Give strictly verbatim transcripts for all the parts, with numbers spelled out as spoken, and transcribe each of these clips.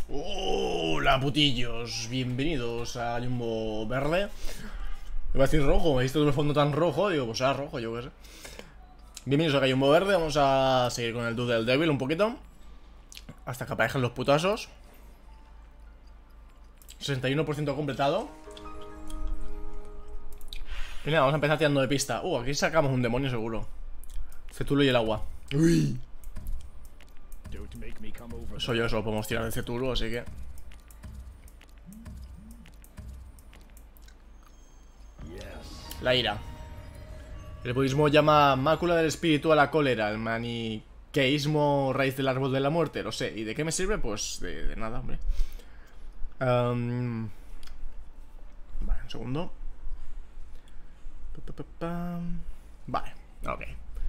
Hola putillos, bienvenidos a Jumbo Verde. Iba a decir rojo, he visto el fondo tan rojo, digo, pues será rojo, yo qué sé. Bienvenidos a Jumbo Verde, vamos a seguir con el Dude del Devil un poquito hasta que aparezcan los putazos. sesenta y uno por ciento completado. Y nada, vamos a empezar tirando de pista. Uh, aquí sacamos un demonio seguro. Cetulo y el agua. Uy. Eso yo solo podemos tirar de Cetulo, así que... La ira. El budismo llama mácula del espíritu a la cólera. El maniqueísmo raíz del árbol de la muerte. Lo sé. ¿Y de qué me sirve? Pues de, de nada, hombre. um... Vale, un segundo. Vale, ok.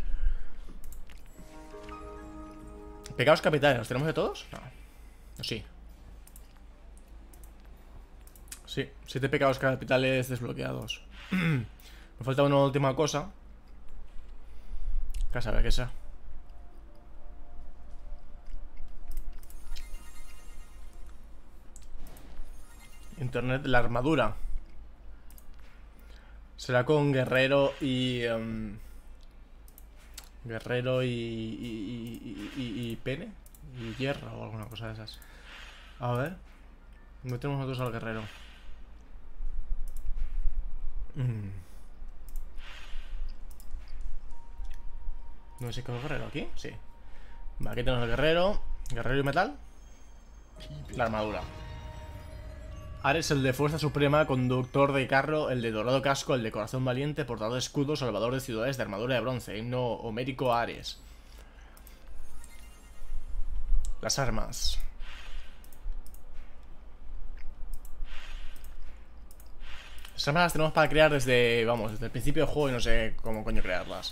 Pecados capitales, ¿los tenemos de todos? No. Sí. Sí, siete pecados capitales desbloqueados. Me falta una última cosa. Que saber qué sea. Internet, la armadura. Será con guerrero y... Um, guerrero y y, y, y... y pene. Y hierro o alguna cosa de esas. A ver. No tenemos nosotros al guerrero. Mm. ¿No sé qué es el guerrero aquí? Sí. Vale, aquí tenemos el guerrero. Guerrero y metal. La armadura. Ares, el de fuerza suprema, conductor de carro, el de dorado casco, el de corazón valiente, portador de escudo, salvador de ciudades, de armadura de bronce, himno homérico a Ares. Las armas. Las armas las tenemos para crear desde, vamos, desde el principio del juego y no sé cómo coño crearlas.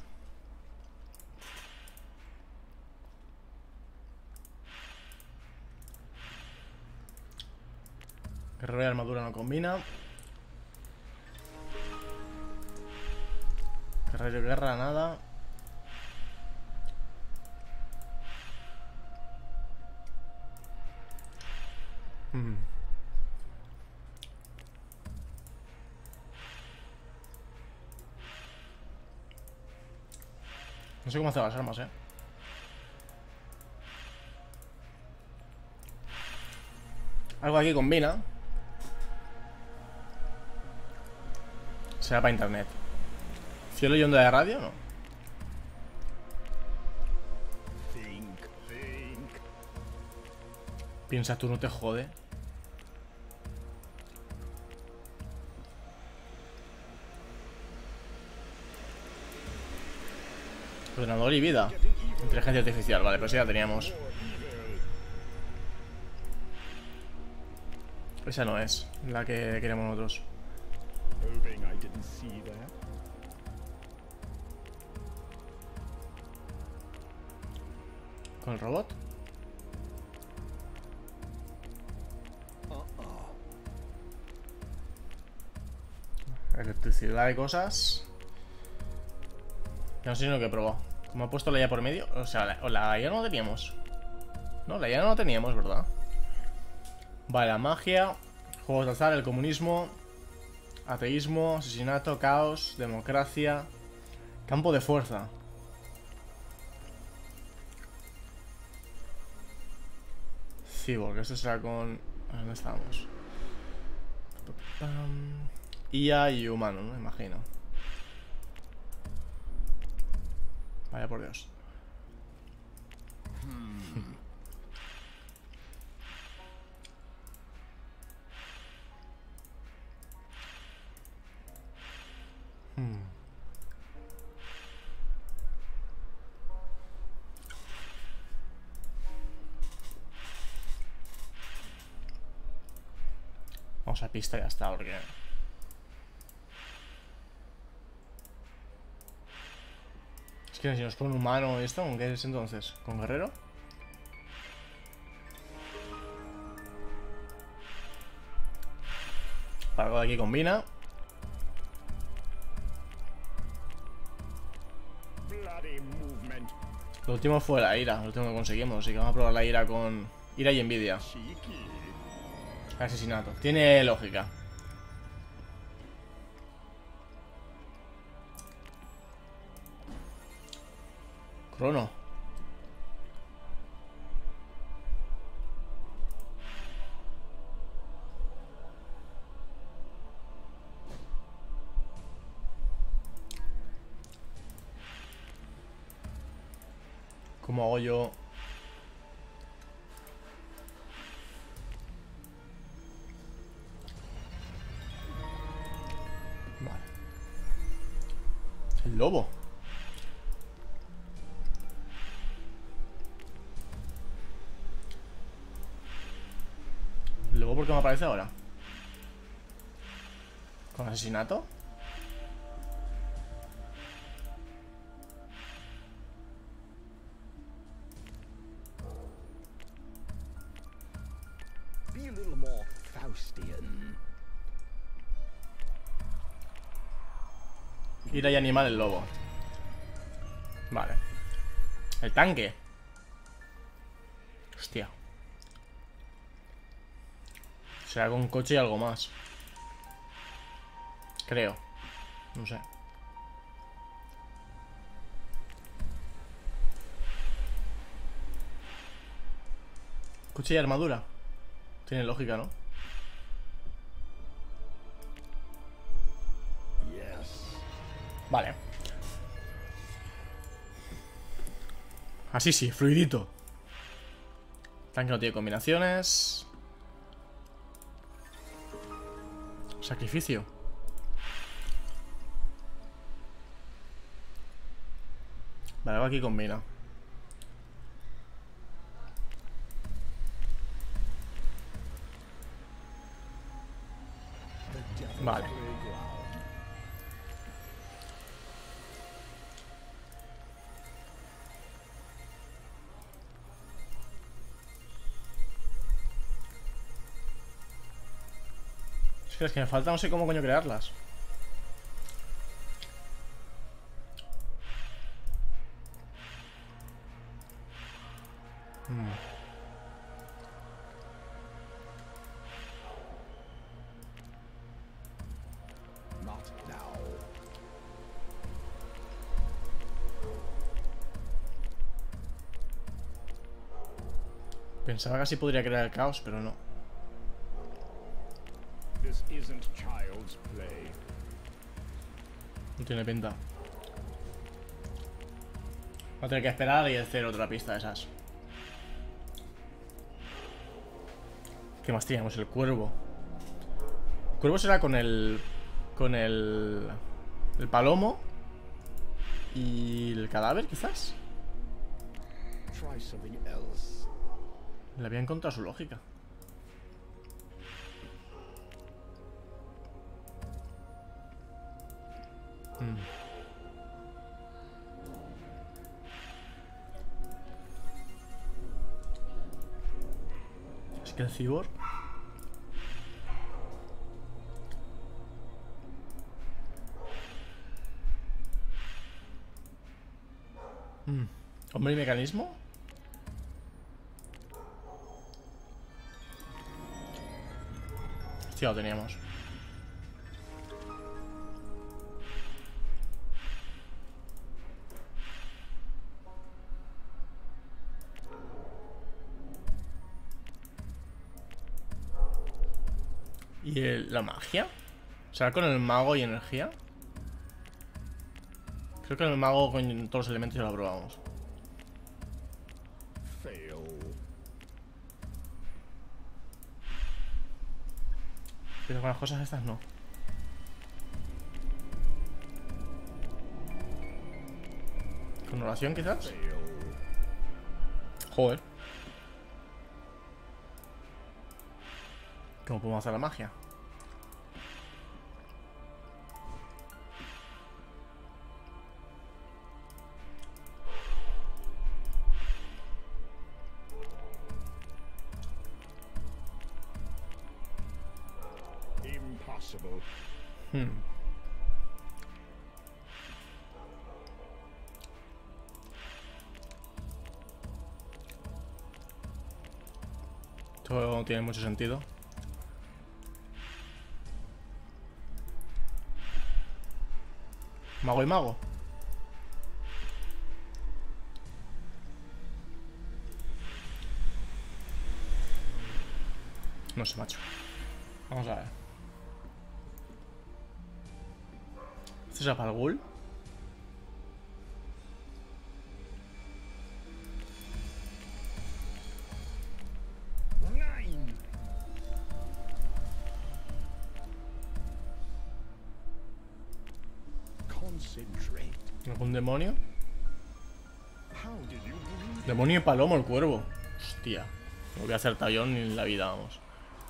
Guerrero y armadura no combina. Guerrero y guerra, nada. Hmm. No sé cómo hacer las armas, eh. Algo aquí combina. Será para internet. ¿Cielo y onda de radio? No. Piensa tú, no te jode. Ordenador y vida. Inteligencia artificial, vale, pues ya teníamos. Esa no es la que queremos nosotros. ¿Con el robot? Electricidad y cosas. No sé ni lo que he probado. Como ha puesto la I A por medio. O sea, la, la I A no la teníamos. No, la I A no la teníamos, ¿verdad? Vale, la magia. Juegos de azar, el comunismo. Ateísmo, asesinato, caos, democracia. Campo de fuerza. Sí, porque esto será con... ¿Dónde estamos? I A y humano, ¿no? Imagino. Vaya por Dios. Hmm. Hmm. Vamos a pista y ya está, porque... Es que si nos pone un humano y esto, ¿con qué es entonces? ¿Con guerrero? Para algo de aquí combina. Lo último fue la ira, lo último que conseguimos. Así que vamos a probar la ira con Ira y envidia. Asesinato. Tiene lógica. Crono. ¿Cómo hago yo? Vale. El lobo. ¿El lobo por qué me aparece ahora? ¿Con asesinato? Be a little more Faustian. Ira y animal el lobo. Vale. El tanque. Hostia. Será con coche y algo más. Creo. No sé. Coche y armadura. Tiene lógica, ¿no? Yes. Vale. Así sí, fluidito. Tanque no tiene combinaciones. Sacrificio. Vale, algo aquí combina. Vale. Es que las que me falta no sé cómo coño crearlas. Hmm. Not now. Pensaba que así podría crear el caos, pero no. This isn't child's play. No tiene pinta. Va a tener que esperar y hacer otra pista de esas. ¿Qué más teníamos? El cuervo. El cuervo será con el... Con el... El palomo. Y el cadáver, quizás. Try something else. Le había encontrado su lógica. Hmm. Es que el cyborg... Hmm. Hombre y mecanismo. Sí, lo teníamos. ¿Y el- la magia? ¿Será con el mago y energía? Creo que el mago con todos los elementos ya lo probamos. Fail. Pero con las cosas estas no. ¿Con oración quizás? Fail. Joder. ¿Cómo podemos hacer la magia? Impossible. Hmm. Esto no tiene mucho sentido. Mago y mago. No sé, macho. Vamos a ver. ¿Este es Apalgul? Nine. Concentrate. ¿Algún demonio? How did you breathe? Demonio y palomo el cuervo. Hostia. No voy a hacer tallón ni en la vida, vamos.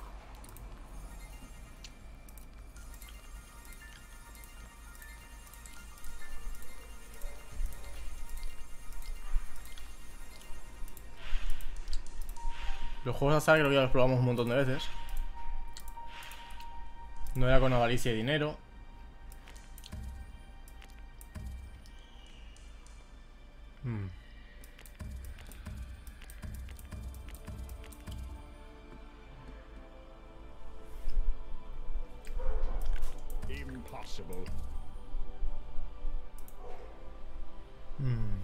Los juegos de azar creo que ya los probamos un montón de veces. No era con avaricia y dinero. Hmm. Impossible. Hmm.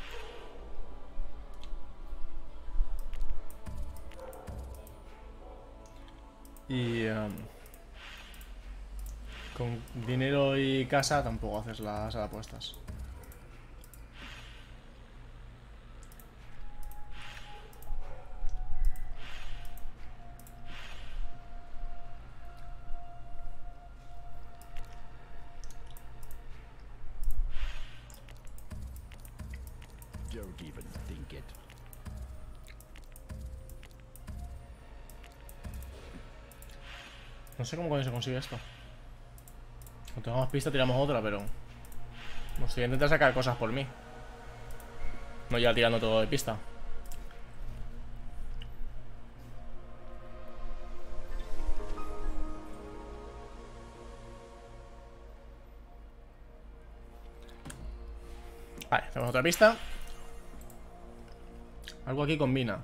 Y um, con dinero y casa tampoco haces las apuestas. Don't even think it. No sé cómo coño se consigue esto. No tengamos pista, tiramos otra, pero... No sé, intentar sacar cosas por mí. No ya tirando todo de pista. Vale, tenemos otra pista. Algo aquí combina.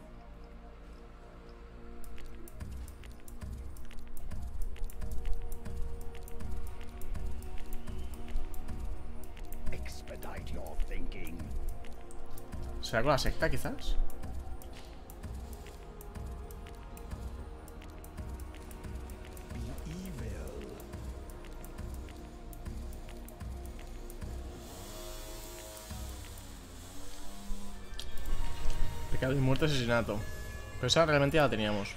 Expedite your thinking. ¿Será con la secta, quizás? Be evil. Pecado y muerte, asesinato. Pero esa realmente ya la teníamos.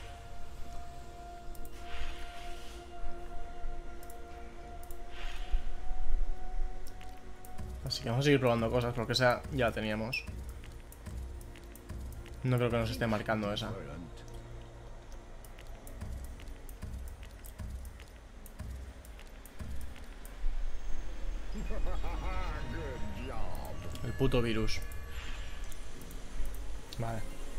Así que vamos a seguir probando cosas, porque esa ya la teníamos. No creo que nos esté marcando esa. Brilliant. Good job. El puto virus. Vale.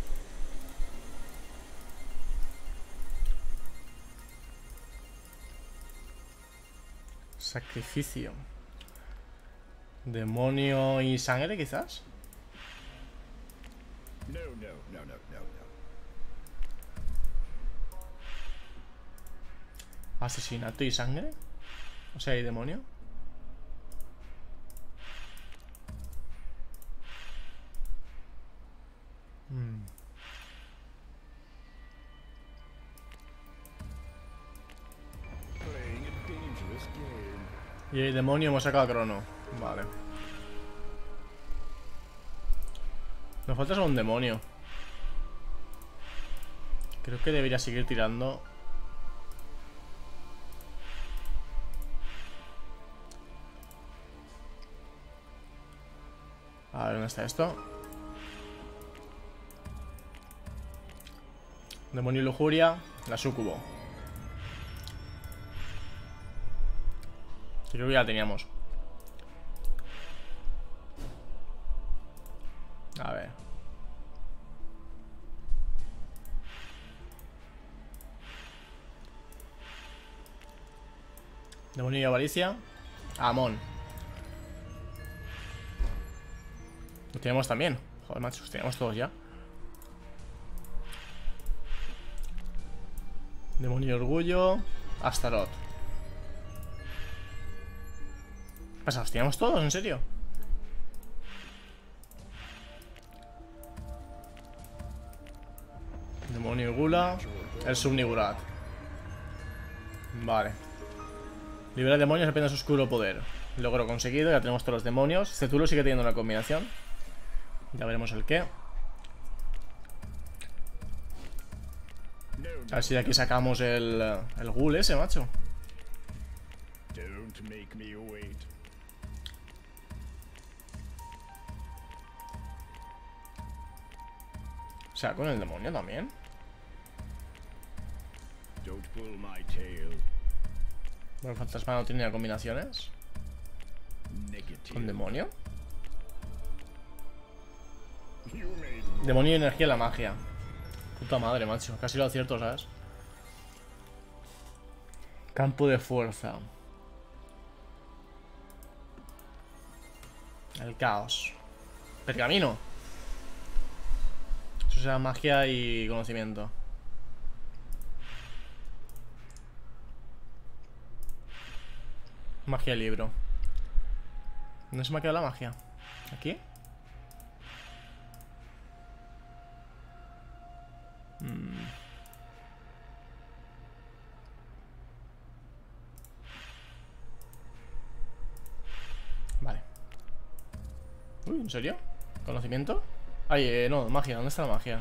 Sacrificio. Demonio y sangre, quizás. No, no, no, no, no, no. Asesinato y sangre. O sea, y demonio. Hmm. Playing a dangerous game. Y el demonio hemos sacado a Crono. Vale. Nos falta solo un demonio. Creo que debería seguir tirando. A ver, ¿dónde está esto? Demonio y lujuria. La sucubo. Creo que ya la teníamos. A ver. Demonio y avaricia. Amon. Los tenemos también. Joder, macho, los tenemos todos ya. Demonio y orgullo. Astaroth. ¿Qué pasa? ¿Los tiramos todos? ¿En serio? Demonio y gula. El Subnigurat. Vale. Libera demonios depende de su oscuro poder. Logro conseguido, ya tenemos todos los demonios. Cetulo sigue teniendo una combinación. Ya veremos el qué. A ver si de aquí sacamos el, el ghoul ese, macho. Don't make me wait. O sea, con el demonio también. Don't pull my tail. Bueno, el fantasma no tiene combinaciones. Negative. ¿Con demonio? You made Demonio y energía en la magia. Puta madre, macho. Casi lo acierto, ¿sabes? Campo de fuerza. El caos. Pergamino. Eso será magia y conocimiento. Magia libro. ¿Dónde se me ha quedado la magia? ¿Aquí? Mm. Vale. Uy, ¿en serio? ¿Conocimiento? Ay, eh, no, magia. ¿Dónde está la magia?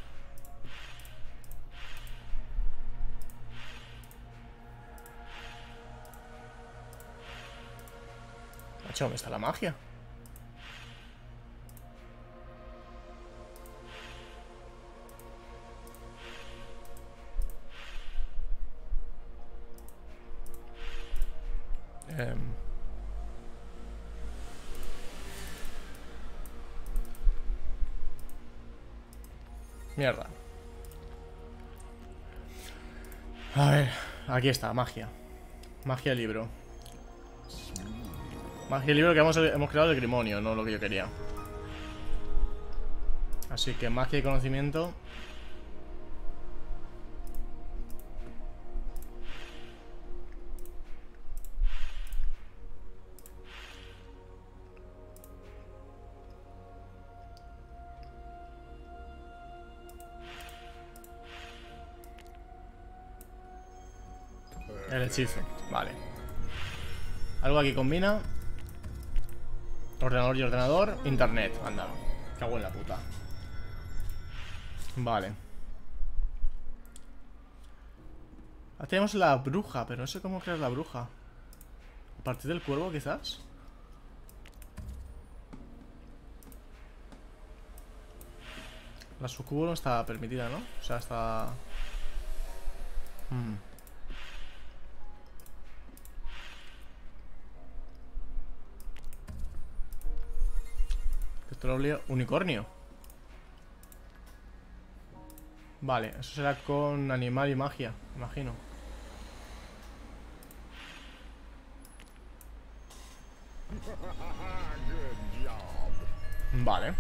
Macho, ¿dónde está la magia? Eh... Mierda. A ver, aquí está, magia. Magia libro. Magia libro que hemos, hemos creado el Grimonio, no lo que yo quería. Así que magia y conocimiento. El hechizo, vale. Algo aquí combina. Ordenador y ordenador. Internet, anda. Cago en la puta. Vale. Ahora tenemos la bruja, pero no sé cómo crear la bruja. A partir del cuervo, quizás. La sucubo no está permitida, ¿no? O sea, está... Hmm. Petróleo, unicornio. Vale, eso será con animal y magia, imagino. good job. Vale.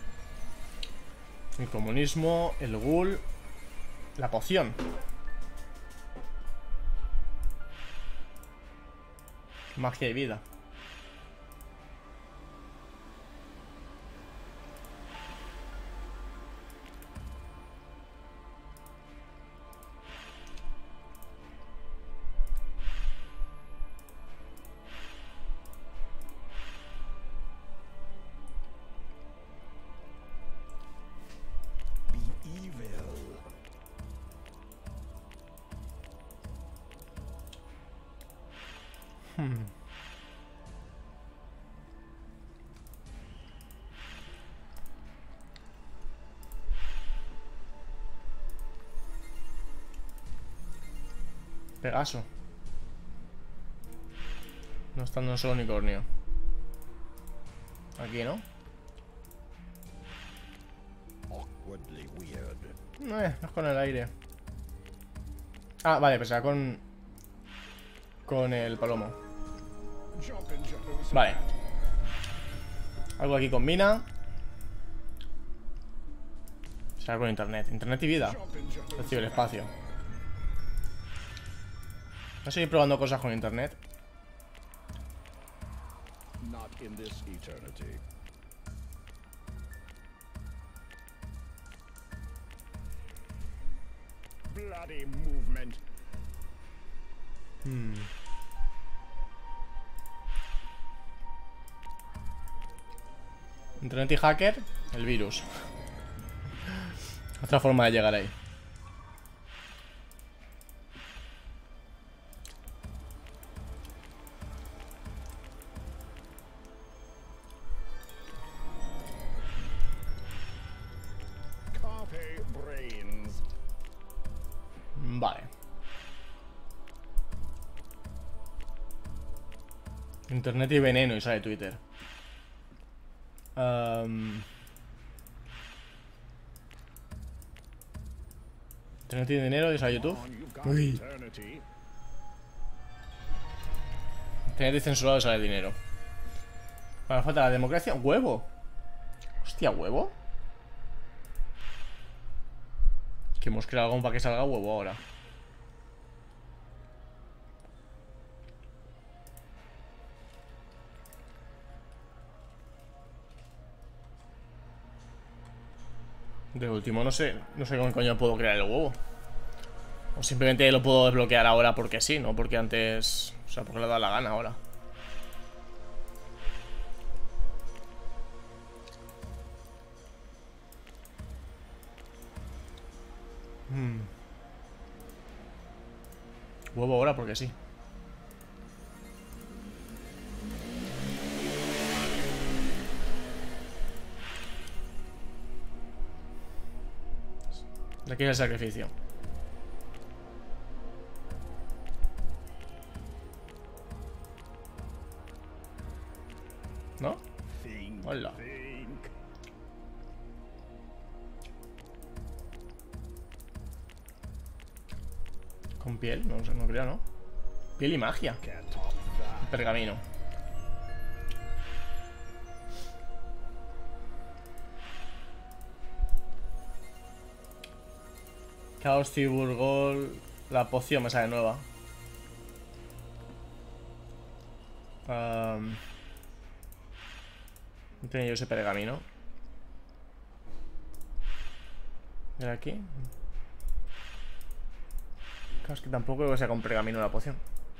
El comunismo, el ghoul, la poción. Magia y vida. Be evil. Hmm. Pegaso. No está en un solo unicornio. Aquí, ¿no? Awkwardly weird. Eh, no es con el aire. Ah, vale, pues será con... Con el palomo. Jump and jump. Vale. Algo aquí combina. Será con internet. Internet y vida. Jump and jump. Es decir, el espacio. Voy a seguir probando cosas con internet. Not in this eternity. Bloody movement. Hmm. Internet y hacker, el virus. Otra forma de llegar ahí. Carpe brains. Vale. Internet y veneno y sale Twitter. Um... Internet y dinero y sale YouTube. On, you've got Uy. eternity. Internet y censurado y sale dinero. Bueno, falta la democracia. ¡Huevo! Hostia, ¿huevo? Que hemos creado algo para que salga huevo ahora. De último, no sé, no sé cómo coño puedo crear el huevo. O simplemente lo puedo desbloquear ahora porque sí, no porque antes... O sea, porque le da la gana ahora. Hmm. Huevo ahora porque sí. De aquí es el sacrificio. ¿No? Think, Hola. think. Con piel, no sé, no creo, ¿no? Piel y magia. Can't top that. Pergamino. Chaos, Tiburgol. La poción me sale nueva. Um, no tenía yo ese pergamino. ¿De aquí? Claro, es que tampoco creo que sea con pergamino la poción.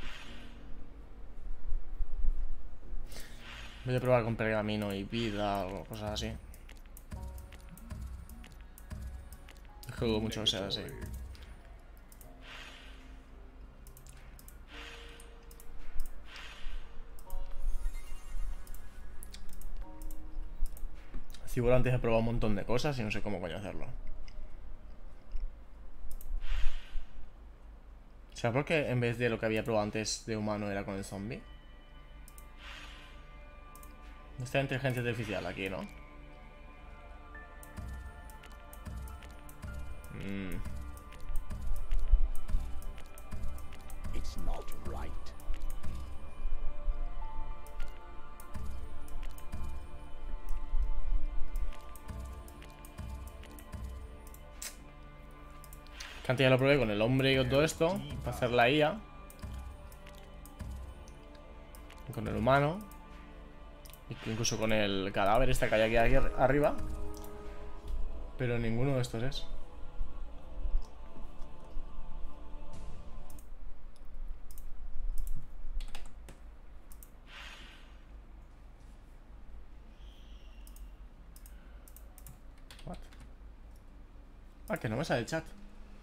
Voy a probar con pergamino y vida o cosas así. Es que dudo mucho que sea así. Cibor antes he probado un montón de cosas y no sé cómo coño hacerlo. ¿Será porque en vez de lo que había probado antes de humano era con el zombie? Está la inteligencia artificial aquí, ¿no? Mm. It's not right. Que antes ya lo probé con el hombre y todo esto para hacer la I A. Con el humano. Incluso con el cadáver este que hay aquí arriba. Pero ninguno de estos es. What? Ah, que no me sale el chat.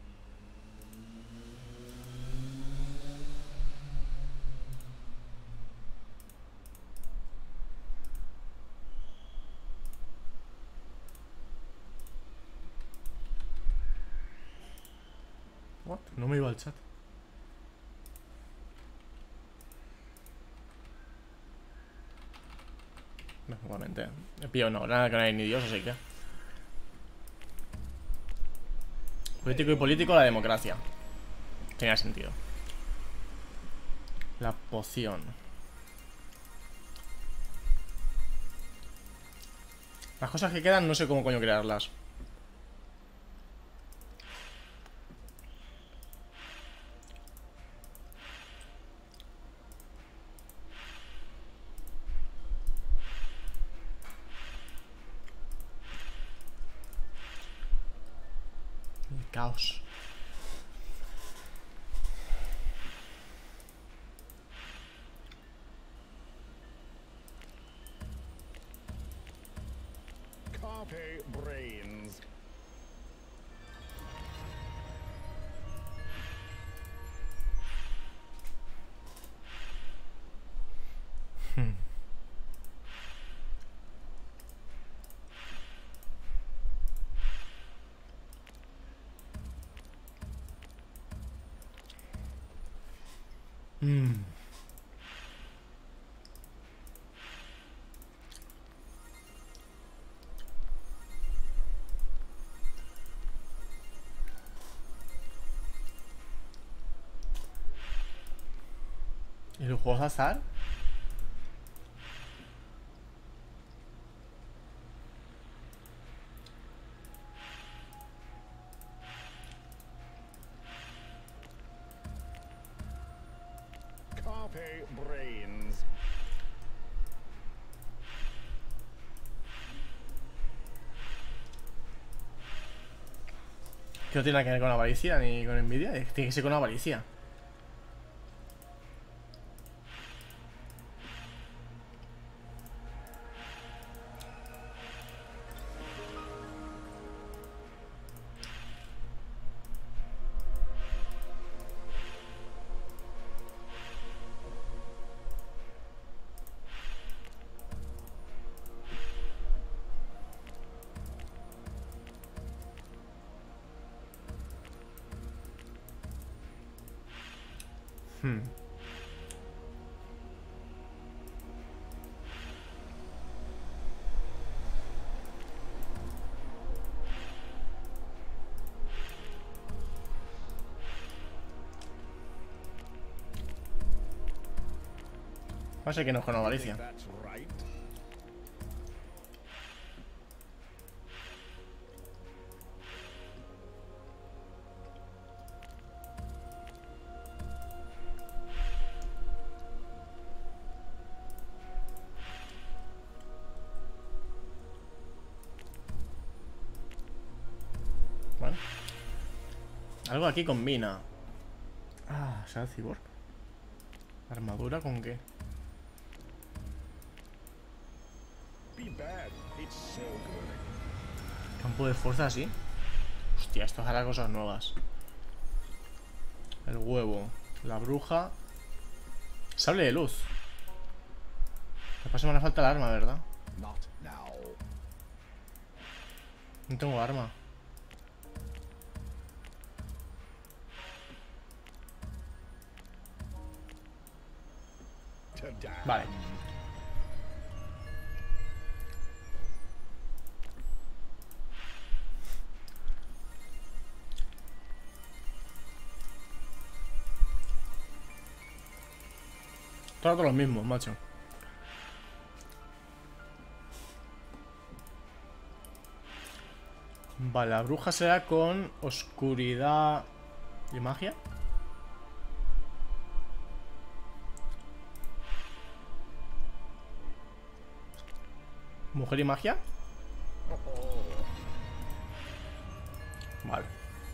What? No me iba al chat. No, igualmente. He pillado no, nada que no hay ni Dios, así que. Político y político, la democracia. Tenía sentido. La poción. Las cosas que quedan no sé cómo coño crearlas. Caos. Carpe brains. Hmm. Hmm. ¿Y los juegos a azar? Carpe brains. Que no tiene nada que ver con avaricia ni con envidia. Tiene que ser con avaricia. Hmm. No sé que no es con avaricia. That's right. Vale. Algo aquí combina. Ah, ¿será el cyborg? ¿Armadura con qué? Be bad. It's so good. Campo de fuerza así. Hostia, esto hará cosas nuevas. El huevo. La bruja. Sable de luz. Me pasa, me hace falta el arma, ¿verdad? Not now. No tengo arma. Ta-da. Vale. Todos los mismos, macho. Vale, la bruja será con oscuridad y magia. ¿Mujer y magia? Vale.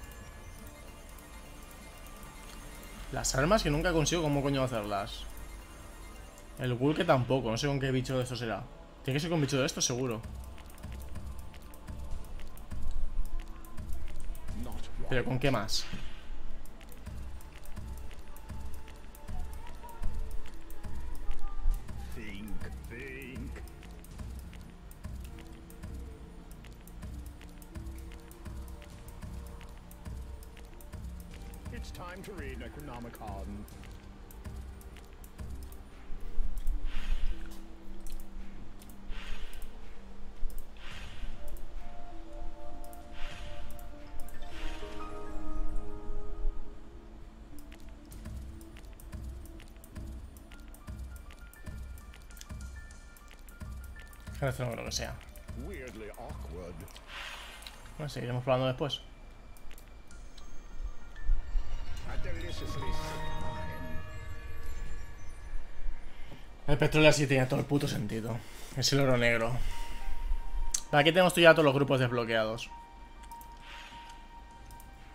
Las armas que nunca consigo cómo coño hacerlas. El ghoul que tampoco, no sé con qué bicho de esto será. Tiene que ser con bicho de esto, seguro. Not right. Pero ¿con qué más? Think, think. It's time to read Necronomicon. Esto no creo que sea. Weirdly awkward. Bueno, seguiremos probando después. A deliciously sick mind. El petróleo así tiene todo el puto sentido. Es el oro negro. Aquí tenemos ya todos los grupos desbloqueados.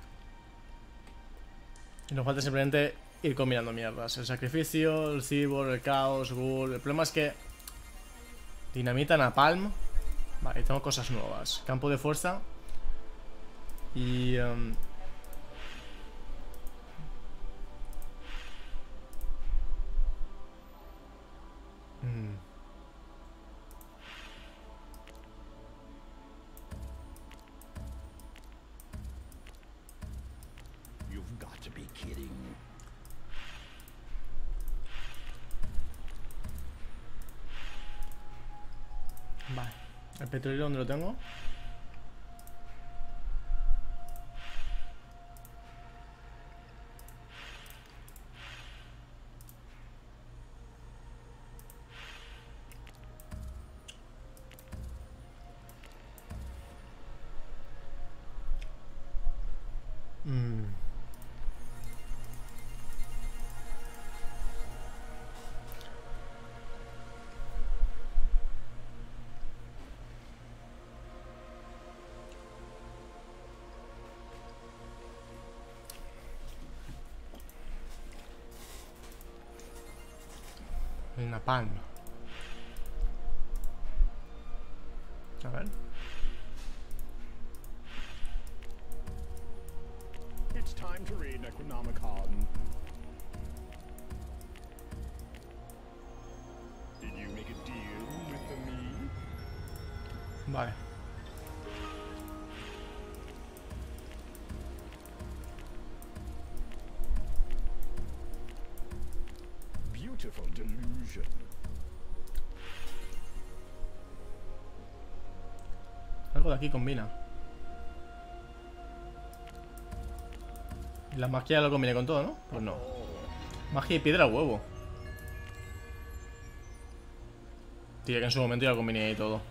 Y nos falta simplemente ir combinando mierdas. El sacrificio, el cyborg, el caos, ghoul. El problema es que dinamita, napalm. Vale, tengo cosas nuevas. Campo de fuerza. Y... Um... Mm. You've got to be kidding. Vale. ¿El petróleo dónde lo tengo? Mm. El napalm. A ver. It's time to read Necronomicon. Did you make a deal with me? Vale. Beautiful delusion. Algo de aquí combina. La magia lo combina con todo, ¿no? Pues no. Magia y piedra huevo. Tía, que en su momento ya lo combiné ahí todo.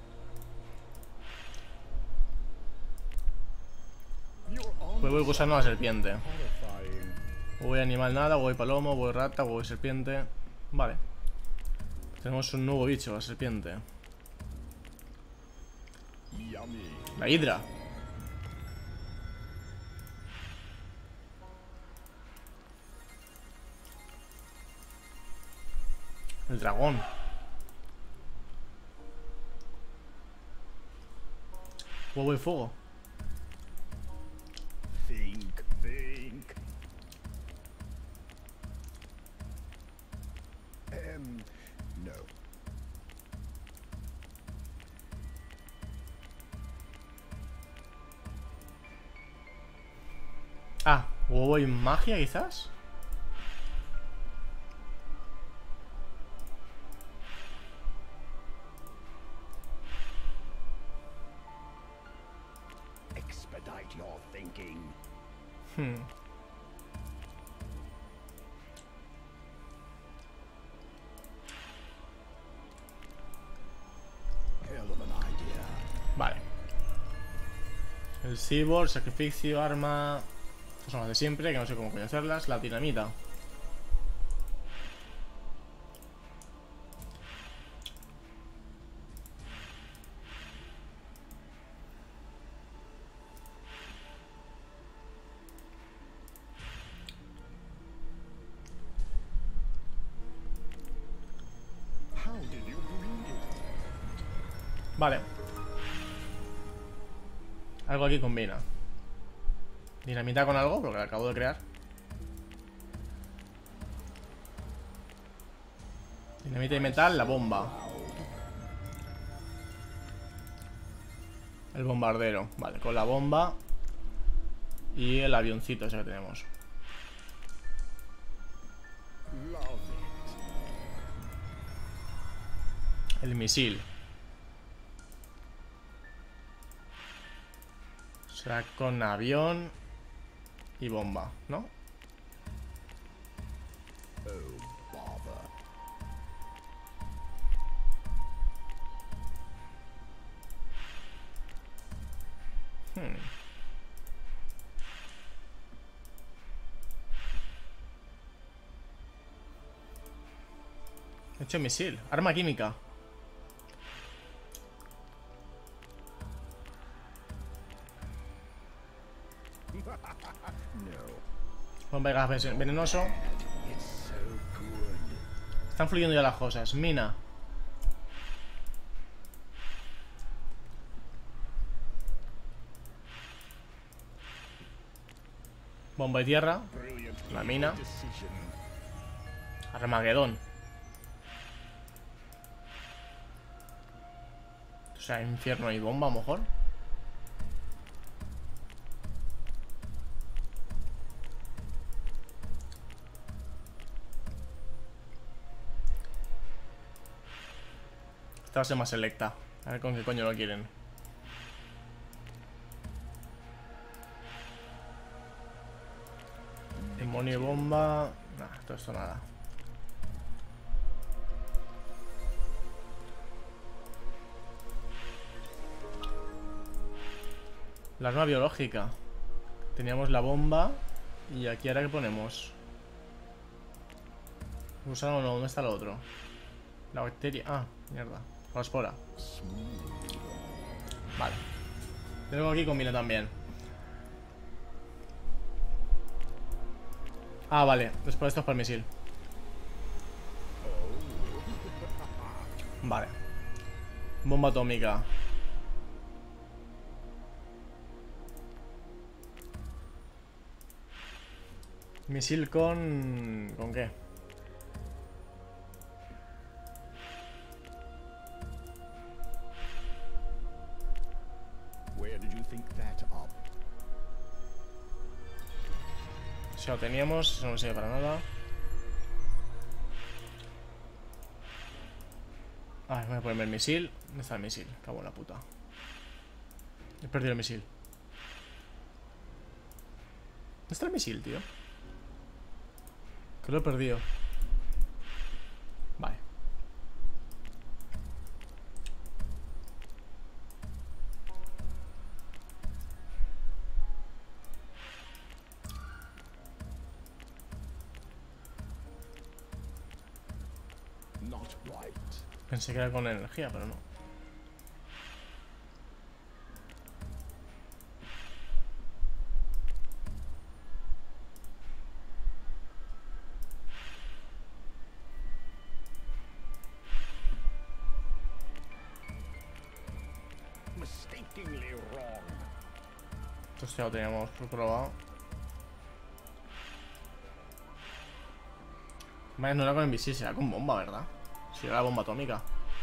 Pues voy gusano a serpiente. Horrifying. Voy animal nada, voy palomo, voy rata, voy serpiente. Vale. Tenemos un nuevo bicho, la serpiente. Yummy. La hidra. El dragón. Huevo y fuego. Think, think. Um, no. Ah, huevo y magia quizás. Expedite your thinking. Hmm. Hell of an idea. Vale. El cyborg, sacrificio, arma. Estas son las de siempre, que no sé cómo coño hacerlas. La dinamita. How did you breed it? Vale. Algo aquí combina. Dinamita con algo, porque la acabo de crear. Dinamita y metal, la bomba. El bombardero. Vale, con la bomba. Y el avioncito ese que tenemos. Love it. El misil. Será con avión y bomba, ¿no? Oh, bother. Hmm. He hecho misil. Arma química. No. Bomba de gas venenoso. Están fluyendo ya las cosas. Mina. Bomba de tierra. La mina. Armagedón. O sea, infierno y bomba a lo mejor. Esta va a ser más selecta. A ver con qué coño lo quieren. Demonio y bomba. Nah, todo esto nada. La arma biológica. Teníamos la bomba. Y aquí ahora ¿qué ponemos? Gusano no, ¿dónde está lo otro? La bacteria. Ah, mierda. La espora. Vale. Tengo aquí combina también. Ah, vale. Después esto es para el misil. Vale. Bomba atómica. Misil con... ¿Con qué? Where did you think that up? Si lo teníamos, eso no sirve para nada. Ah, voy a ponerme el misil. ¿Dónde está el misil? Cago en la puta. He perdido el misil. ¿Dónde está el misil, tío? Que lo he perdido. Vale. Not right. Pensé que era con energía, pero no. Mistakenly wrong. Esto ya lo teníamos probado. Vale, no era con el misil, será con bomba, ¿verdad? Si era la bomba atómica.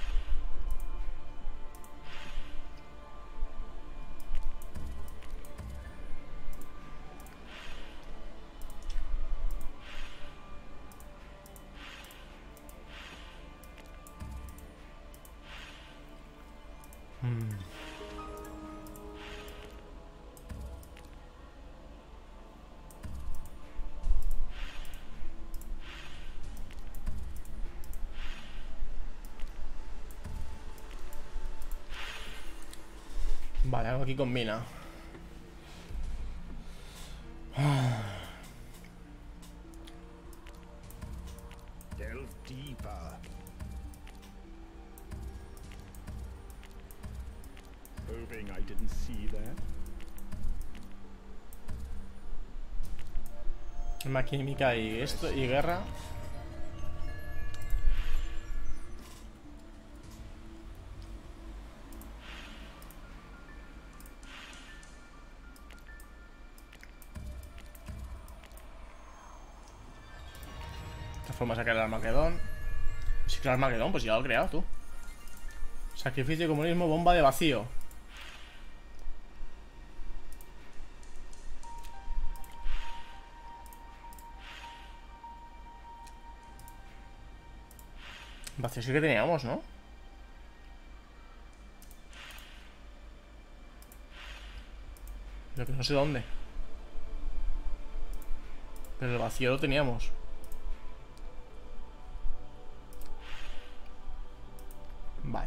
Hmm. Vale, algo aquí combina. Delve deeper. Hoping I didn't see that. Arma química y esto y guerra. De esta forma sacar el Armagedón. Sí que el Armagedón, pues ya lo he creado tú. Sacrificio, comunismo, bomba de vacío. Vacío sí que teníamos, ¿no? Lo que no sé dónde. Pero el vacío lo teníamos. Vale.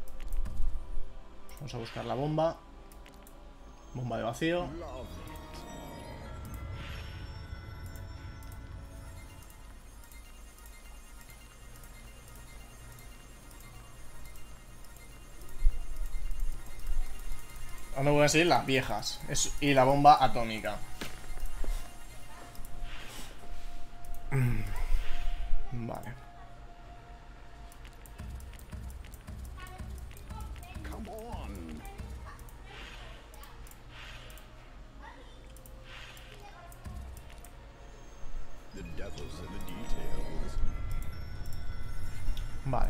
Vamos a buscar la bomba. Bomba de vacío. Love it. Ahora me voy a seguir las viejas. Es- y la bomba atómica. Vale. Come on. The devil's in the details. Vale.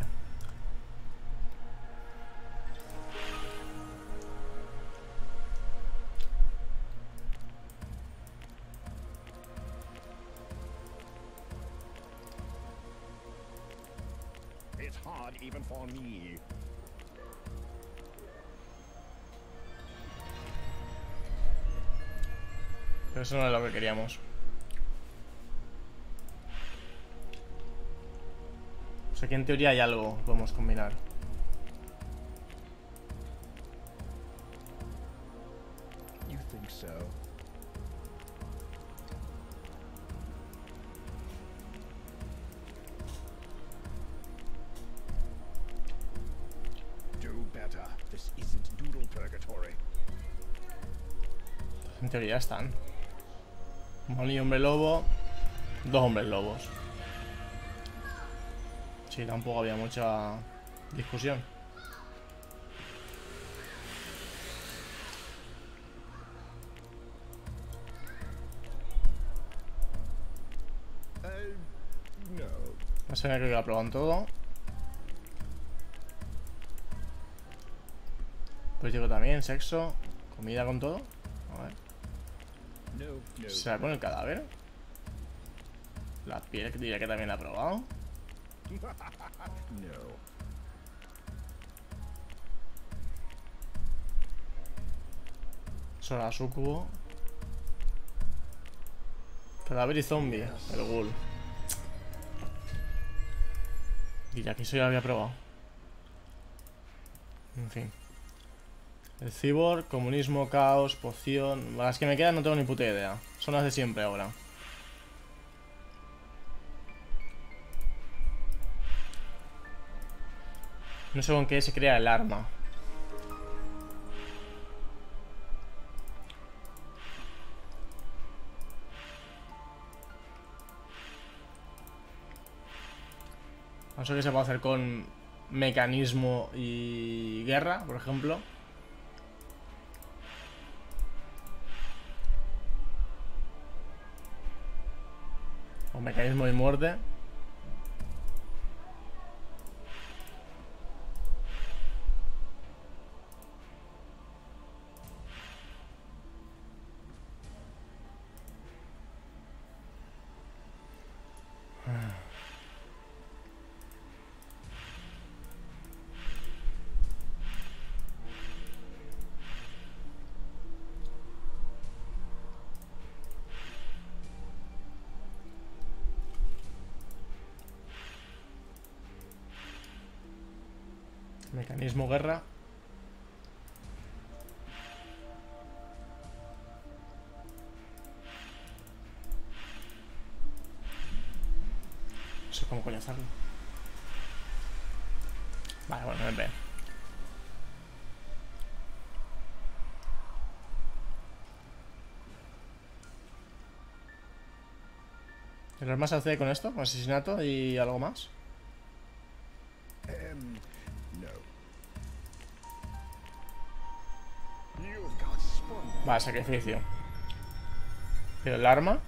It's hard even for me. Pero eso no es lo que queríamos. O sea que en teoría hay algo que podemos combinar. You think so? Do better. This isn't doodle purgatory. En teoría están. Molly, hombre lobo. Dos hombres lobos. Sí, tampoco había mucha discusión. Uh, no. No sé, creo que la proban todo. Político también, sexo. Comida con todo. A ver. No, no. ¿Se la pone el cadáver? La piel que diría que también la ha probado. No. Sora sucubo. Cadáver y zombie. El ghoul. Diría que eso ya lo había probado. En fin. El cyborg, comunismo, caos, poción. Las que me quedan no tengo ni puta idea. Son las de siempre ahora. No sé con qué se crea el arma. No sé qué se puede hacer con mecanismo y guerra, por ejemplo. O mecanismo y muerte. Mecanismo guerra. No sé cómo coño hacerlo. Vale, bueno, ven, ven. ¿El arma se hace con esto? ¿Con asesinato y algo más? Um, no. You've got spun. Vale, sacrificio. Pero el arma.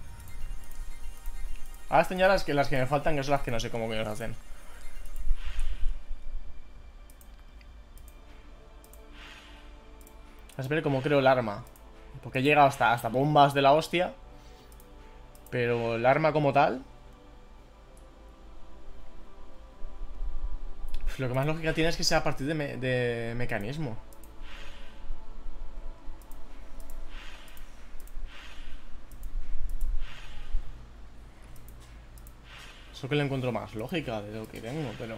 Ahora están ya las que, las que me faltan, que son las que no sé cómo coño las hacen. A ver cómo creo el arma. Porque he llegado hasta, hasta bombas de la hostia. Pero el arma como tal. Lo que más lógica tiene es que sea a partir de, me, de mecanismo. Eso que le encuentro más lógica de lo que tengo, pero...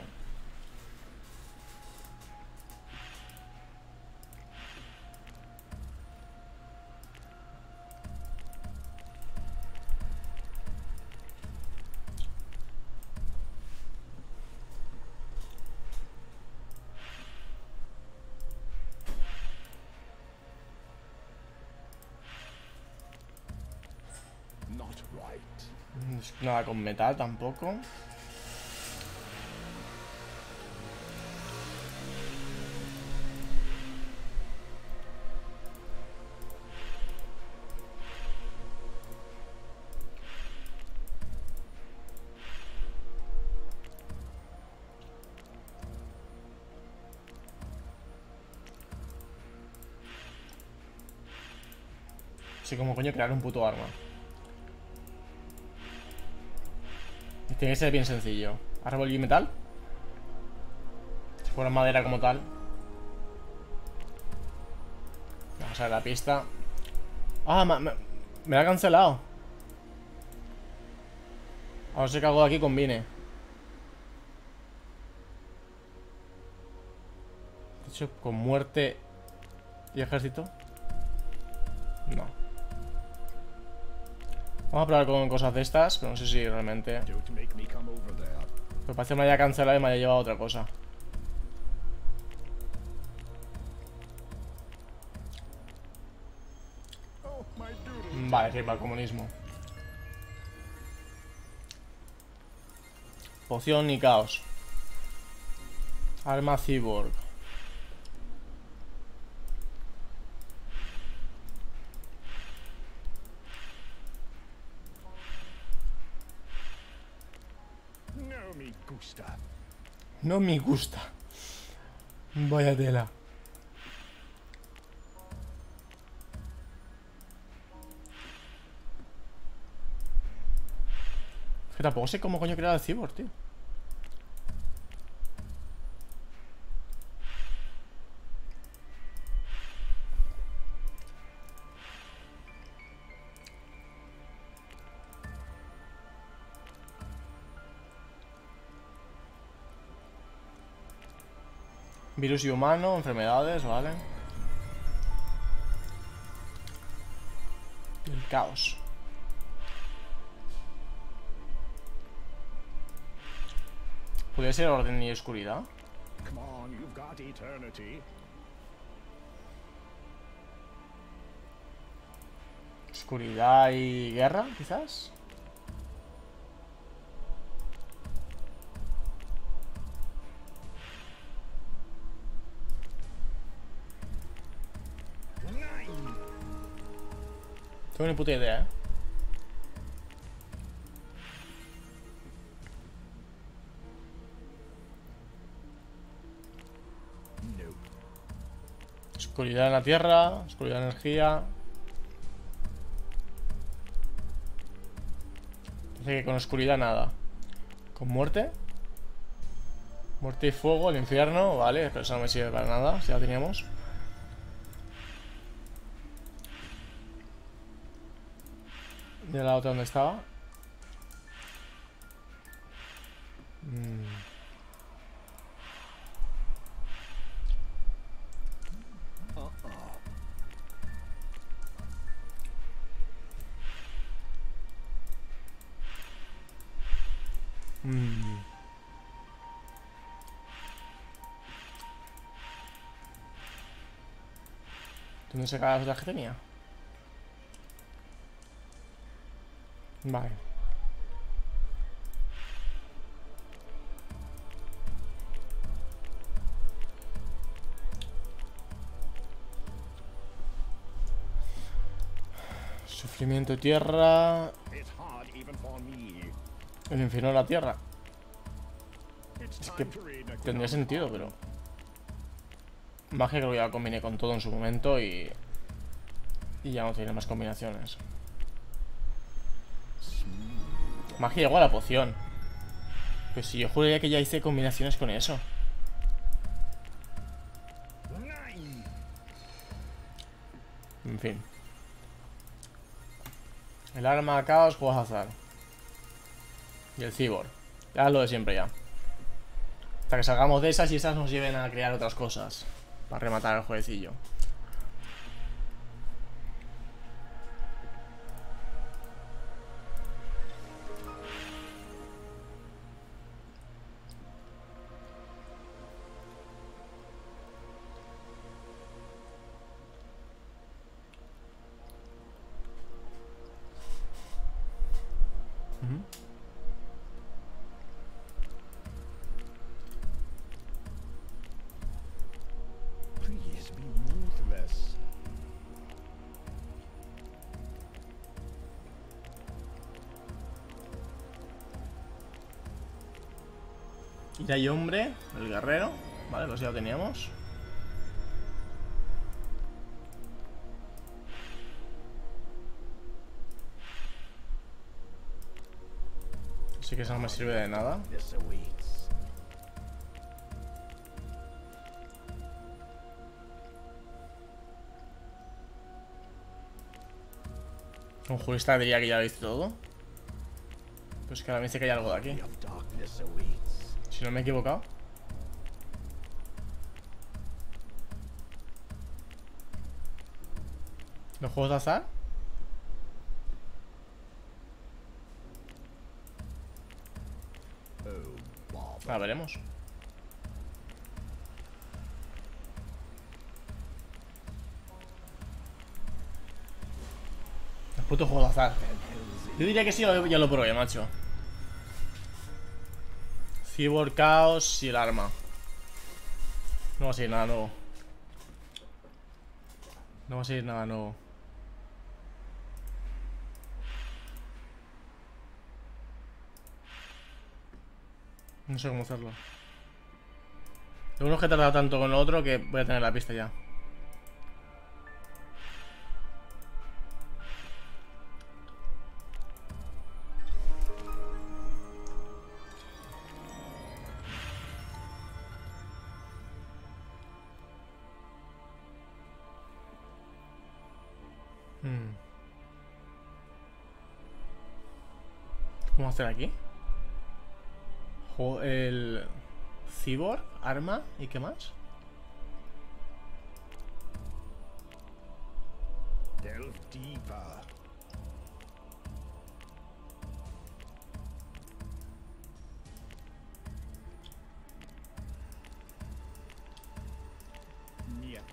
Not right. Nada con metal tampoco. sé cómo coño crear un puto arma. Tiene que ser bien sencillo. Árbol y metal. Si fuera madera como tal. Vamos a ver la pista. Ah, me, me, me la ha cancelado. A ver si algo de aquí combine. De hecho, con muerte y ejército. No. Vamos a probar con cosas de estas, pero no sé si realmente. Don't make me come over there. Pero parece que me haya cancelado y me haya llevado a otra cosa. Oh, my doodle. Vale, que para el comunismo. Poción y caos. Arma cyborg. No me gusta. No me gusta. Vaya tela. Es que tampoco sé cómo coño crear el cyborg, tío. Virus y humano, enfermedades, vale. El caos. ¿Podría ser orden y oscuridad? Come on, you've got eternity. Oscuridad y guerra, quizás. Nine. Tengo ni puta idea, eh. No. Oscuridad en la tierra, oscuridad de energía. Parece que con oscuridad nada. ¿Con muerte? Muerte y fuego, el infierno, vale, pero eso no me sirve para nada, si ya lo teníamos. ¿Y la otra dónde estaba? Mm. Mm. ¿Dónde se caen las otras que tenía? Vale. Sufrimiento tierra. It's hard even for me. El infierno de la tierra. It's Es que time to read a tendría sentido, pero magia creo que ya la combiné con todo en su momento y y ya no tiene más combinaciones. Magia igual a la poción. Pues si yo juraría que ya hice combinaciones con eso. Nine. En fin. El arma, caos, juegos azar. Y el cyborg. Ya es lo de siempre ya. Hasta que salgamos de esas y esas nos lleven a crear otras cosas. Para rematar el jueguecillo. Please be ruthless. Y hay hombre, el guerrero. Vale, pues ya lo teníamos. Así que eso no me sirve de nada. This awaits. Un jurista diría que ya lo hice todo. Pues que ahora me dice que hay algo de aquí. Of darkness awaits. Si no me he equivocado. ¿Los juegos de azar? Oh, Bob. Ah, veremos. Los putos juegos de azar. Yo diría que sí, ya lo probé, macho. Cyborg, Caos y el arma. No va a ser nada nuevo. No va a ser nada nuevo. No sé cómo hacerlo. Lo bueno es que he tardado tanto con lo otro que voy a tener la pista ya. Hmm. ¿Cómo hacer aquí? Jo- El Cyborg, arma y qué más. Delve deeper. Niet.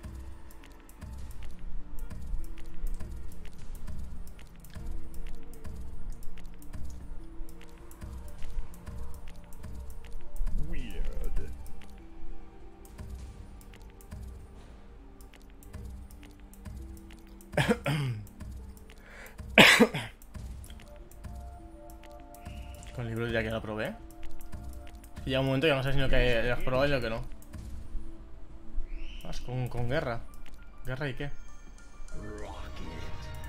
Weird. Con el libro ya que lo probé. Y llega un momento que no sé si lo que hayas probado y lo que no. Vas con, con guerra. ¿Guerra y qué? Rocket.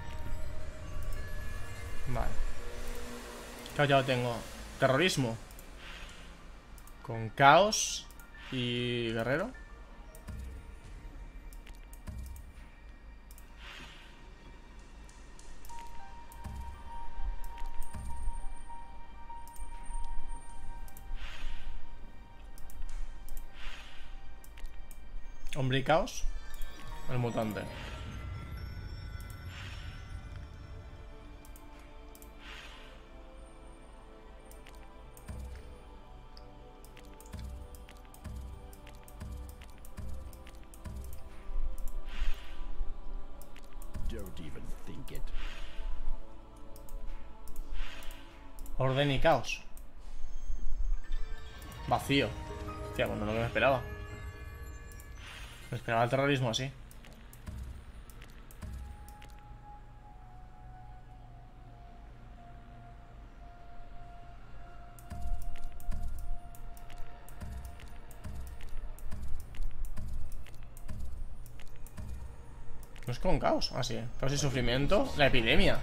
Vale. Claro, ya lo tengo. Terrorismo. Con caos y guerrero. Hombre y caos. El mutante. Don't even think it. Orden y caos. Vacío. Hostia, bueno, no me esperaba. Me esperaba el terrorismo así. No es con caos. Ah, sí. Caos y sufrimiento. La epidemia.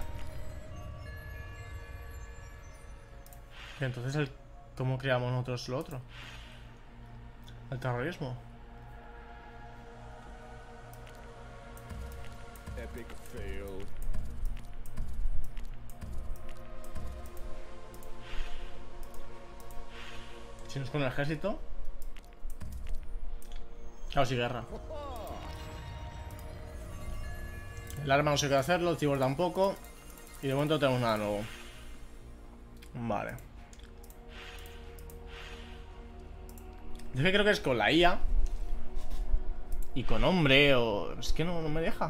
Y entonces, el, ¿cómo creamos nosotros lo otro? El terrorismo. Epic fail. Si no es con el ejército. Caos y guerra. El arma no sé qué hacerlo, el cyborg tampoco. Y de momento no tenemos nada nuevo. Vale. Yo es que creo que es con la I A. Y con hombre o... Es que no, no me deja.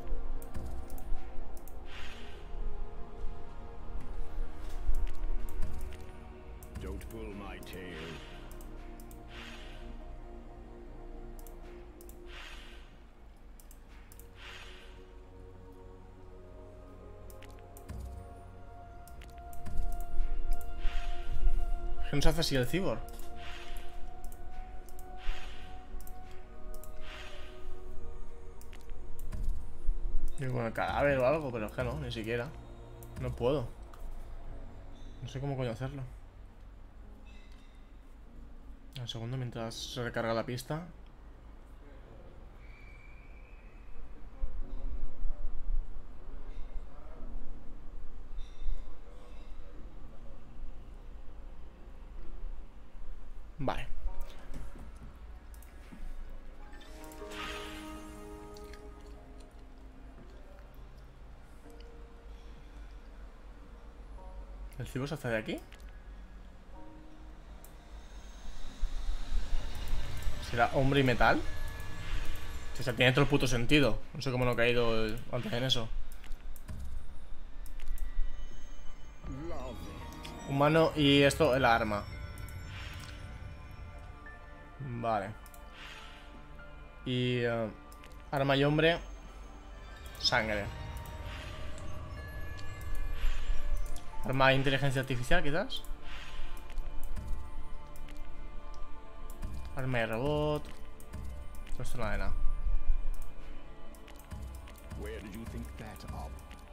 Don't pull my tail. ¿Qué nos hace así el cyborg? Yo con el cadáver o algo, pero es que no, ni siquiera. No puedo. No sé cómo coño hacerlo. Un segundo mientras se recarga la pista. Vale. ¿El cibo se hace de aquí? ¿Será hombre y metal? O sea, tiene todo el puto sentido. No sé cómo no he caído el- antes en eso. Love it. Humano y esto, el arma. Vale. Y... eh, arma y hombre. Sangre. Arma de inteligencia artificial, quizás. Arma de robot. Esto no de nada. Where did you think that up?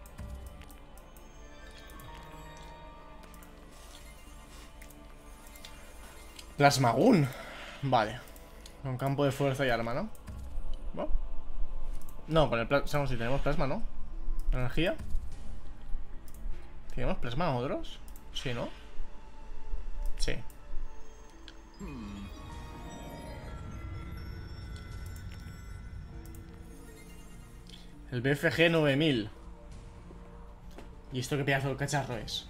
Plasmagun. Vale. Con campo de fuerza y arma, ¿no? ¿No? No, con el plasma. Si tenemos plasma, ¿no? Energía. ¿Tenemos plasma nosotros? Sí, ¿no? Sí. El B F G nueve mil. ¿Y esto qué pedazo de cacharro es?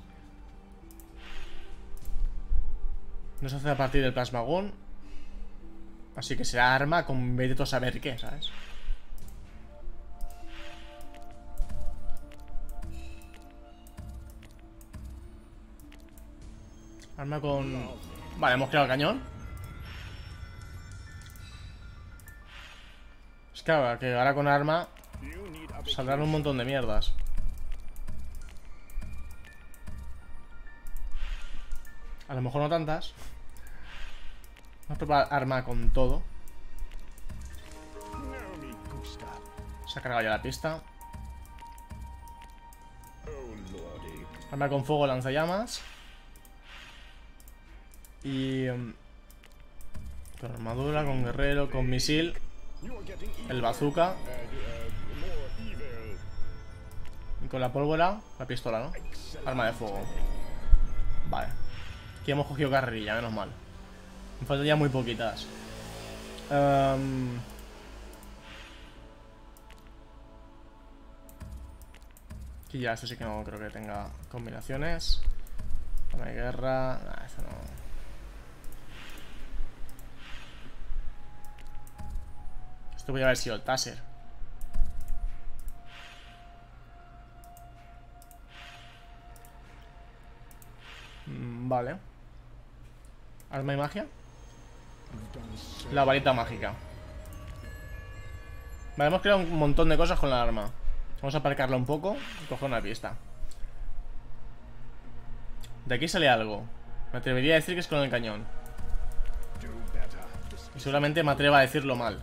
No se hace a partir del plasmagón. Así que será arma con vete todo a saber qué, ¿sabes? Arma con... Vale, hemos creado el cañón. Es que ahora, que ahora con arma You need a saldrán un montón de mierdas. A lo mejor no tantas. Vamos a preparar arma con todo. No me gusta. Se ha cargado ya la pista. Oh lordy. Arma con fuego, lanzallamas. Y... um, con armadura, con guerrero, con misil. You are getting evil. El bazooka. And, uh, more evil. Y con la pólvora, la pistola, ¿no? Arma de fuego. Vale. Aquí hemos cogido carrerilla, menos mal. Me faltan ya muy poquitas. Um... Aquí ya, esto sí que no creo que tenga combinaciones. Arma de guerra... Nah, esto no... Esto podría haber sido el taser. Mm, Vale. Arma y magia. You've done so. La varita mágica. Vale, hemos creado un montón de cosas con la arma. Vamos a aparcarla un poco y coger una pista. De aquí sale algo. Me atrevería a decir que es con el cañón. Do better. This Y seguramente me atreva a decirlo mal.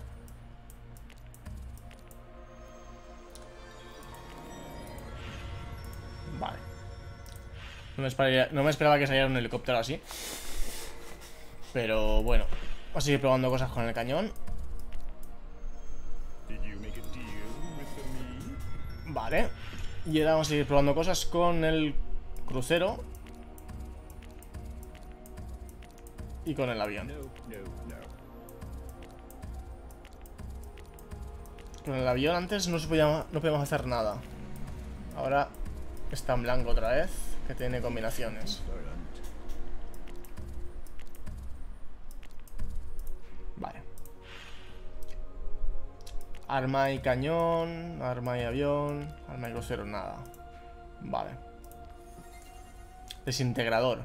Vale. No me, esperaría- no me esperaba que saliera un helicóptero así. Pero bueno. Vamos a seguir probando cosas con el cañón. Did you make a deal with me? Vale. Y ahora vamos a seguir probando cosas con el crucero. Y con el avión. No, no, no. Con el avión antes no se podía, no podíamos hacer nada. Ahora está en blanco otra vez, que tiene combinaciones. Burned. Vale. Arma y cañón, arma y avión, arma y crucero, nada. Vale. Desintegrador.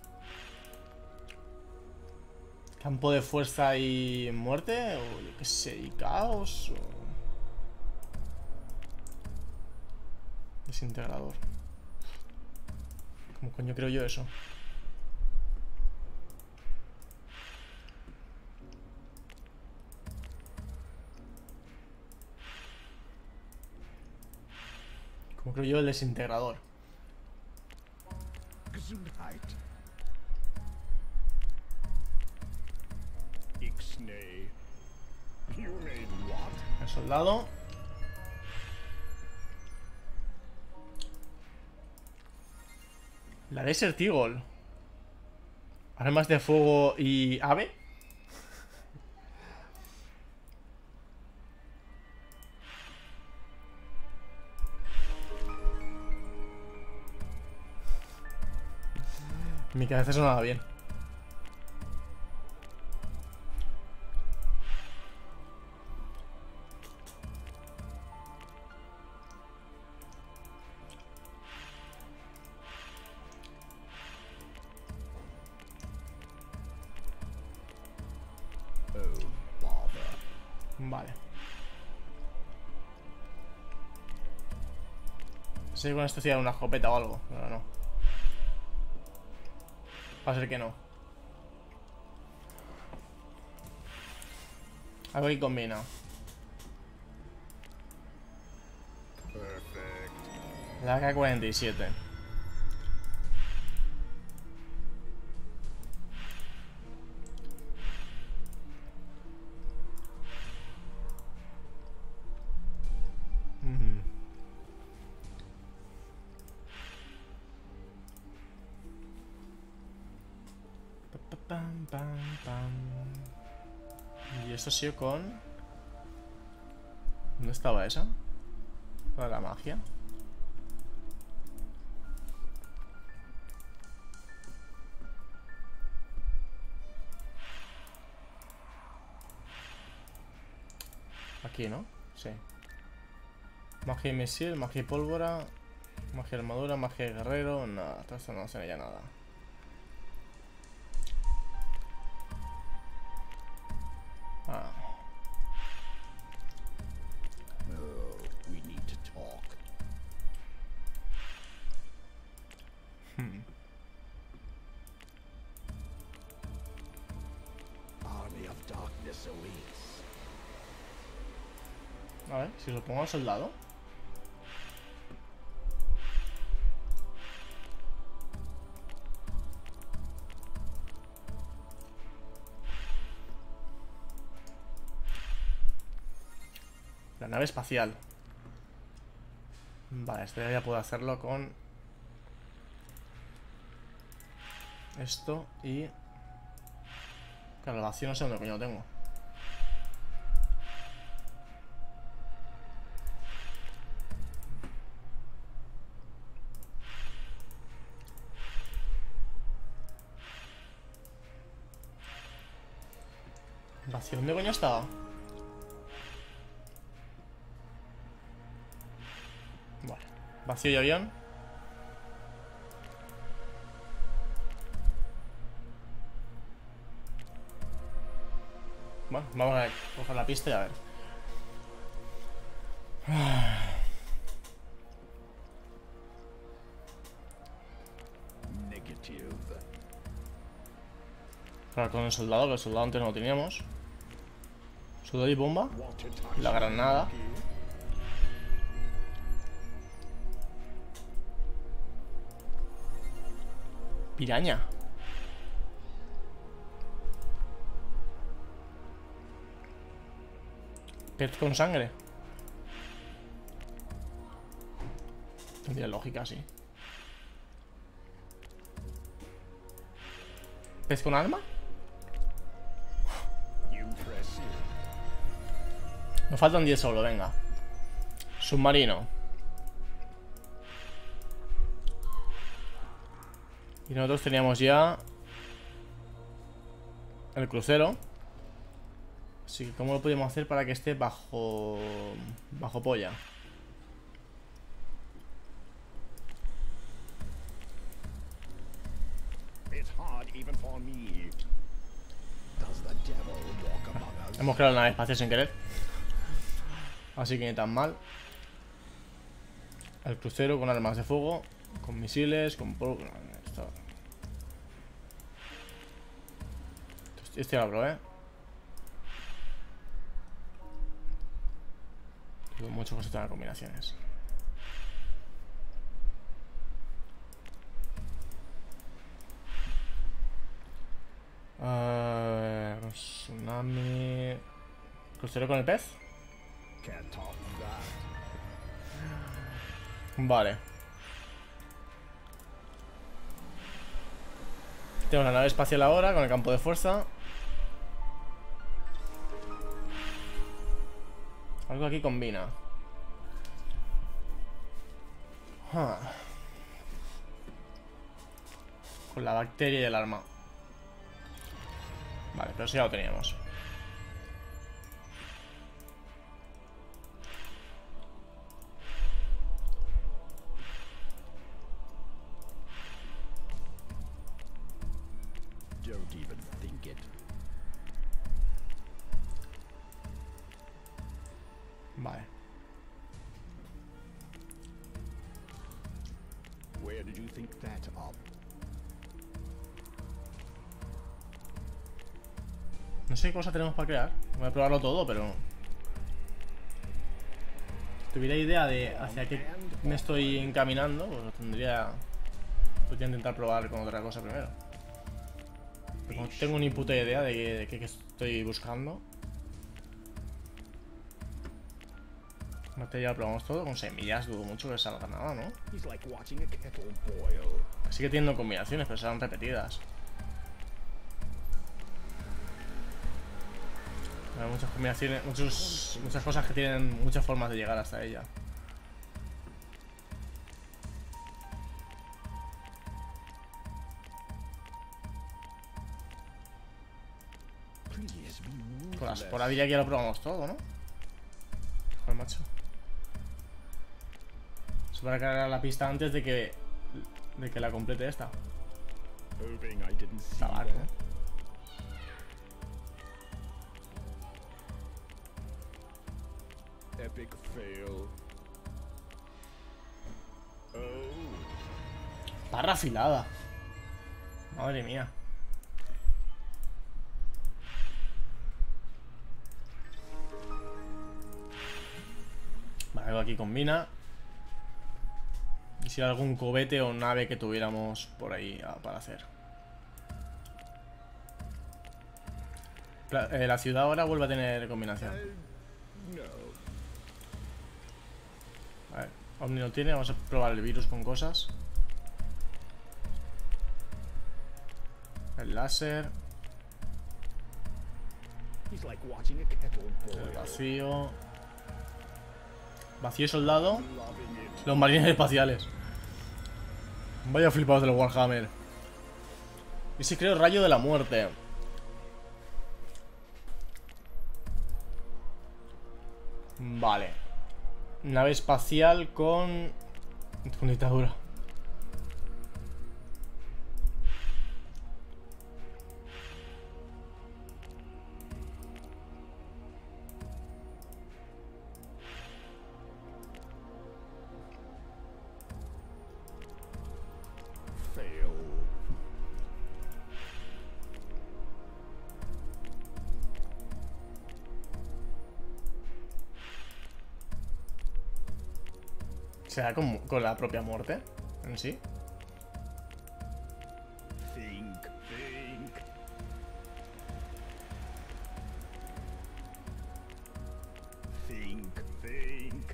Campo de fuerza y muerte, o yo qué sé, y caos, o... Desintegrador. ¿Cómo coño creo yo eso? ¿Cómo creo yo el desintegrador? Gesundheit. Ixnay. You made what? El soldado. La Desert Eagle. Armas de fuego y ave. Mi cabeza sonaba bien. Oh, bother. Vale. Sé que con esto hacía una escopeta o algo, pero no. Va a ser que no. Algo que combina. Perfect. La A K cuarenta y siete. Mm. Pa, pa, pam, pam, pam. Y esto ha sido con... ¿Dónde estaba esa? ¿Para la magia? Aquí, ¿no? Sí. Magia y misil, magia y pólvora, magia y armadura, magia y guerrero. Nada, todo esto no hace ya nada. Ah. Oh, we need to talk. Hmm. Army of darkness awaits. A ver, si lo pongo al soldado. La nave espacial. Vale, esto ya puedo hacerlo con esto y... Claro, la acción no sé dónde coño lo tengo. ¿La acción dónde coño estaba? Vale, vacío y avión. Bueno, vamos a coger la pista y a ver. Negative. Claro, con el soldado, que el soldado antes no lo teníamos. Soldado y bomba. Water touch. La granada. Piraña. Pez con sangre. Tendría lógica, sí. ¿Pez con alma? Impressive. Nos faltan diez solo, venga. Submarino. Y nosotros teníamos ya el crucero. Así que ¿cómo lo podemos hacer para que esté bajo bajo polla? It's hard even for me. Does the devil walk among us? Hemos creado la nave espacial sin querer. Así que ni tan mal. El crucero con armas de fuego, con misiles, con polvo. Esto... Este ya lo probé. Digo mucho que se tengan combinaciones. Crucero con el pez. Can't top that. Vale. Tengo la nave espacial ahora con el campo de fuerza. Algo aquí combina. Ah. Con la bacteria y el arma. Vale, pero eso ya lo teníamos. Don't even think it. Vale. Where did you think that up? No sé qué cosa tenemos para crear. Voy a probarlo todo, pero... Si tuviera idea de hacia qué me estoy encaminando, pues tendría... Podría intentar probar con otra cosa primero. Pero como tengo ni puta idea de qué, de qué, qué estoy buscando. Material probamos todo. Con semillas dudo mucho que salga nada, ¿no? He's like watching a kettle boil. Así que tienen combinaciones, pero serán repetidas. Hay muchas combinaciones, muchos, muchas cosas que tienen muchas formas de llegar hasta ella. Please be Con la ruthless. espora diría que ya lo probamos todo, ¿no? Joder, macho. Se va a cargar la pista antes de que de que la complete esta. Hoping I didn't see Tabaco. that. Epic fail. Oh. Barra afilada. Madre mía. Vale, algo aquí combina. Y si hay algún cohete o nave que tuviéramos por ahí ah, para hacer. Pla- eh, la ciudad ahora vuelve a tener combinación. No. A ver, Omni no tiene, vamos a probar el virus con cosas. El láser, He's like watching a kettle el boil. vacío. Vacío y soldado. Loving it. Los marines espaciales. Vaya flipados de los Warhammer. Y si creo rayo de la muerte. Vale. Nave espacial con... Con dictadura. Fail. ¿Será con, con la propia muerte en sí? Think, think. Think, think.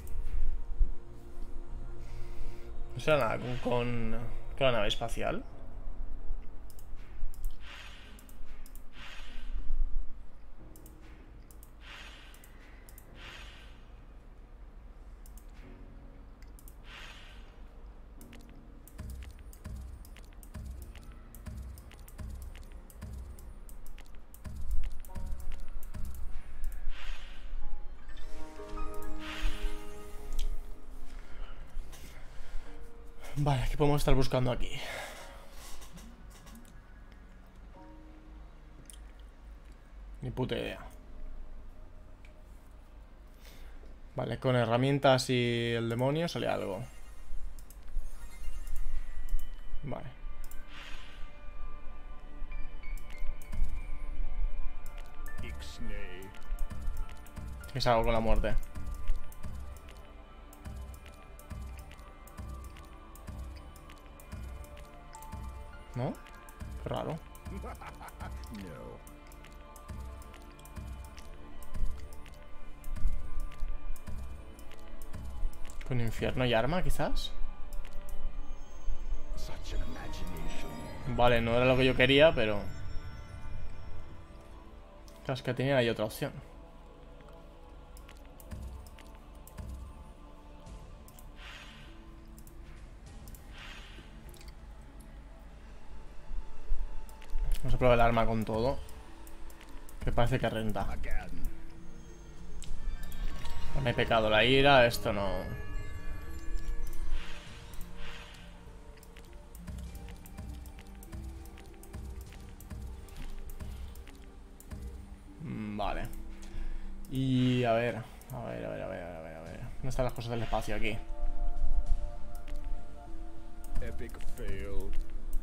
¿No será nada con, con, con la nave espacial? Vale, ¿qué podemos estar buscando aquí? Ni puta idea. Vale, con herramientas y el demonio sale algo. Vale. Ixnay. Es algo con la muerte. ¿No? Qué raro. No. Con infierno y arma, quizás. Such an imagination. Vale, no era lo que yo quería, pero... Claro, es que tenía ahí otra opción. Vamos a probar el arma con todo. Que parece que renta. Again. Me he pecado la ira, esto no... Mm, Vale. Y a ver, a ver, a ver, a ver, a ver, a ver. ¿Dónde están las cosas del espacio aquí? Epic fail.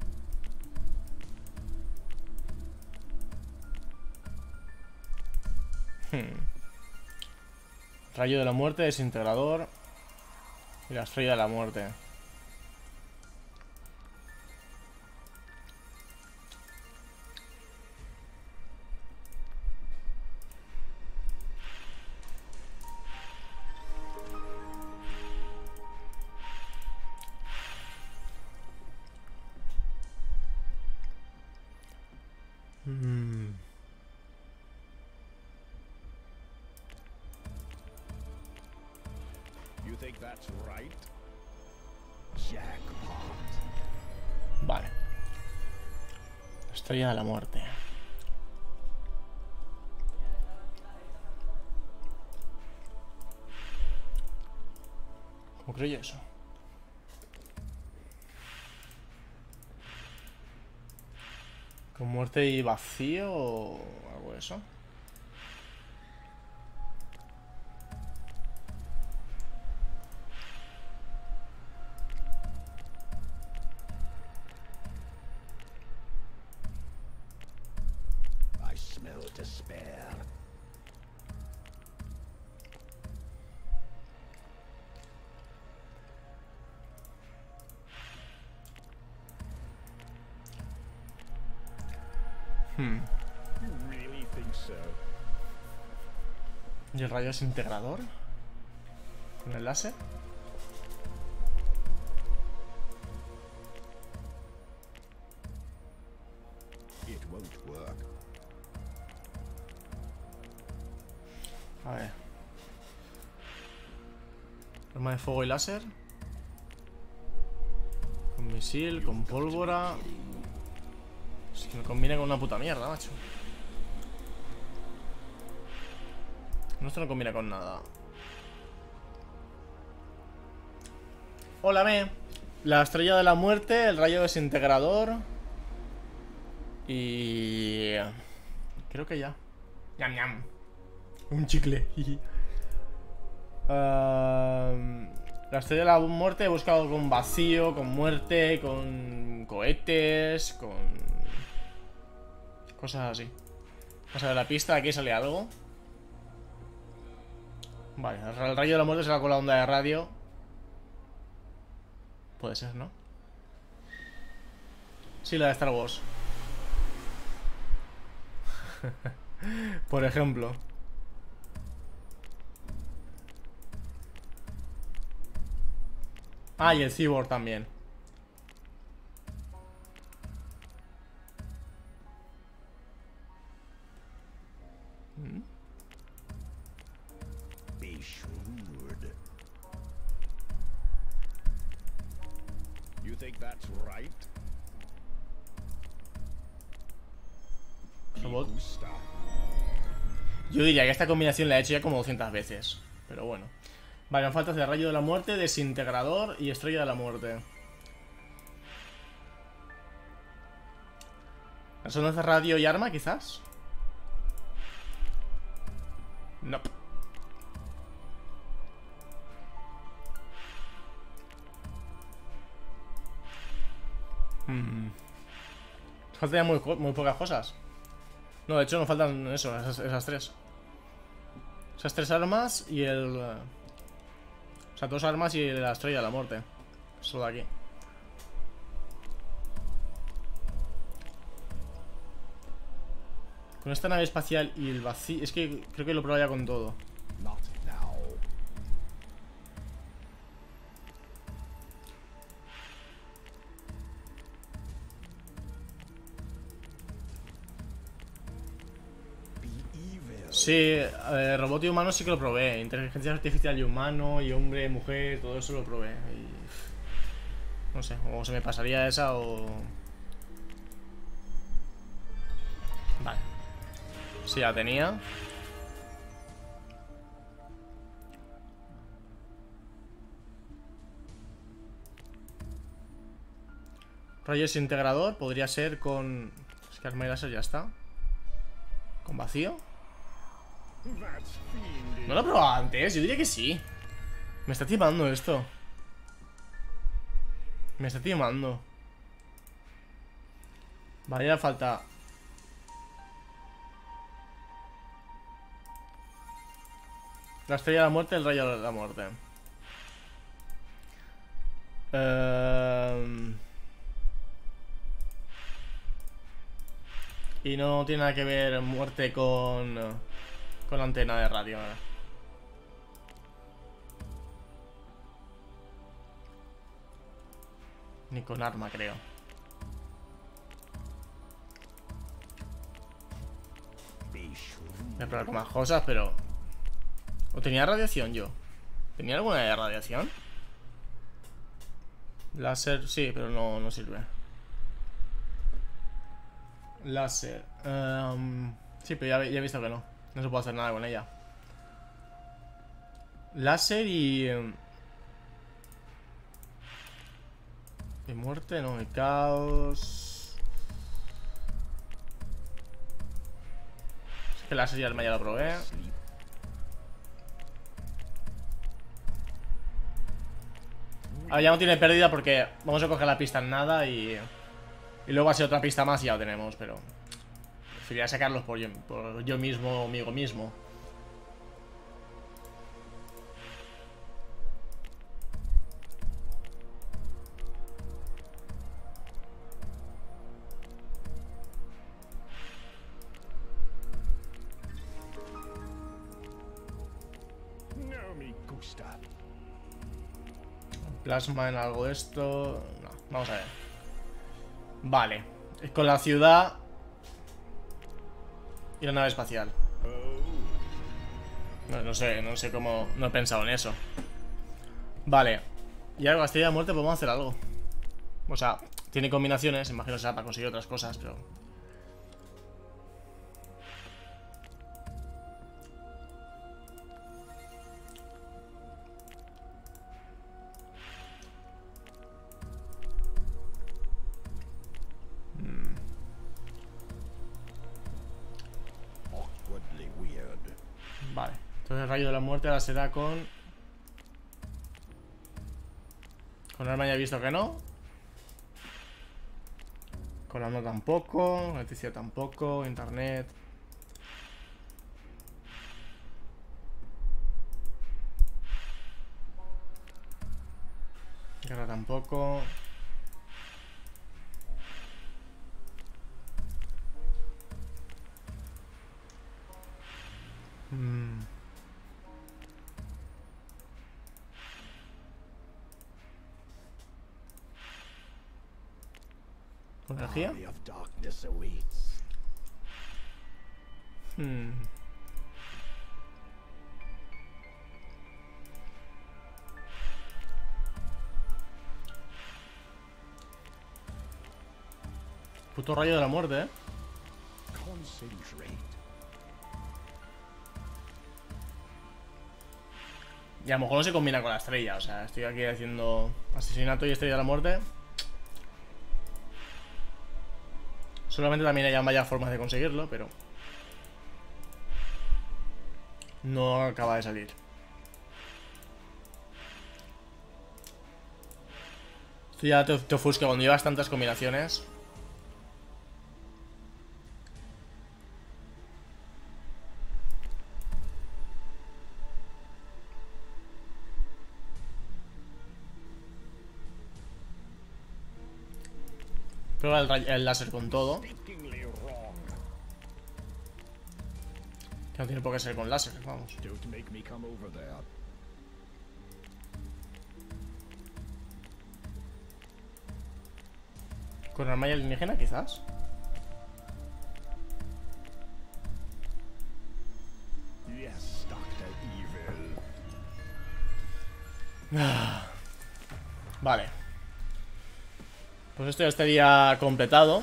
Hmm. Rayo de la muerte, desintegrador. Y la estrella de la muerte. Mm. You think that's right? Jackpot. Vale. Estrella de la muerte. ¿Cómo creo yo eso? ¿Con muerte y vacío o algo de eso? I smell despair. Hmm. You really think so? ¿Y el rayo desintegrador? ¿Con el láser? It won't work. A ver. Arma de fuego y láser. Con misil, con pólvora. Es que me combina con una puta mierda, macho. No, esto no combina con nada. Hola, me. La estrella de la muerte, el rayo desintegrador. Y... creo que ya. Ñam, ñam. Un chicle. Um, la estrella de la muerte he buscado con vacío, con muerte, con cohetes, con... cosas así. Vamos a ver la pista, aquí sale algo. Vale, el rayo de la muerte será con la onda de radio. Puede ser, ¿no? Sí, la de Star Wars. Por ejemplo. Ah, y el Cyborg también. Be shrewd. You think that's right? Robot. Me gusta. Yo diría que esta combinación la he hecho ya como doscientas veces. Pero bueno. Vale, me falta de rayo de la muerte, desintegrador y estrella de la muerte. ¿Resonancia, radio y arma, quizás? No. Hmm. Faltan muy, muy pocas cosas. No, de hecho, nos faltan eso, esas, esas tres. Esas tres armas y el... O sea, dos armas y la estrella de la muerte. Solo de aquí. Con esta nave espacial y el vacío... Es que creo que lo probaría con todo. Not now. Sí, eh, robot y humano sí que lo probé. Inteligencia artificial y humano, y hombre, mujer, todo eso lo probé. Y... no sé, o se me pasaría esa o... Vale. Sí, la tenía. Rayos integrador, podría ser con... es que arma y láser ya está. ¿Con vacío? That's fiendish. ¿No lo he probado antes? Yo diría que sí. Me está timando esto. Me está timando. Vale, ya falta... la estrella de la muerte, el rayo de la muerte. Eh... Y no tiene nada que ver muerte con... con la antena de radio. ¿Verdad? Ni con arma, creo. Be shrewd. Voy a probar con más cosas, pero... ¿o tenía radiación yo? ¿Tenía alguna de radiación? Láser, sí, pero no, no sirve. Láser. Um, sí, pero ya, ya he visto que no. No se puede hacer nada con ella. Láser y... um, y muerte, no, y caos. Es que láser y arma ya lo probé. Sleep. Ahora ya no tiene pérdida porque vamos a coger la pista en nada y... y luego va a ser otra pista más y ya lo tenemos, pero... preferiría sacarlos por yo, por yo mismo, conmigo mismo. No me gusta. Plasma en algo de esto... no, vamos a ver. Vale. Con la ciudad... y la nave espacial. Oh. No, no sé, no sé cómo... no he pensado en eso. Vale. Y ahora con la estrella de muerte podemos hacer algo. O sea, tiene combinaciones, imagino que será para conseguir otras cosas, pero... Awkwardly weird. Vale. Entonces el rayo de la muerte ahora será con... con arma ya he visto que no. Con la no tampoco. Electricidad tampoco. Internet. Guerra tampoco. Mm. ¿Con energía? Army of darkness awaits. Hmm. Puto rayo de la muerte, eh. Concentrate. Y a lo mejor no se combina con la estrella. O sea, estoy aquí haciendo asesinato y estrella de la muerte. Solamente también hay varias formas de conseguirlo, pero no acaba de salir. Esto ya te, te ofusca cuando llevas tantas combinaciones. Prueba el, ray- el láser con todo. Stinkingly wrong. Que no tiene por qué ser con láser, vamos. Don't make me come over there. Con arma alienígena, quizás. Vale. Pues esto ya estaría completado.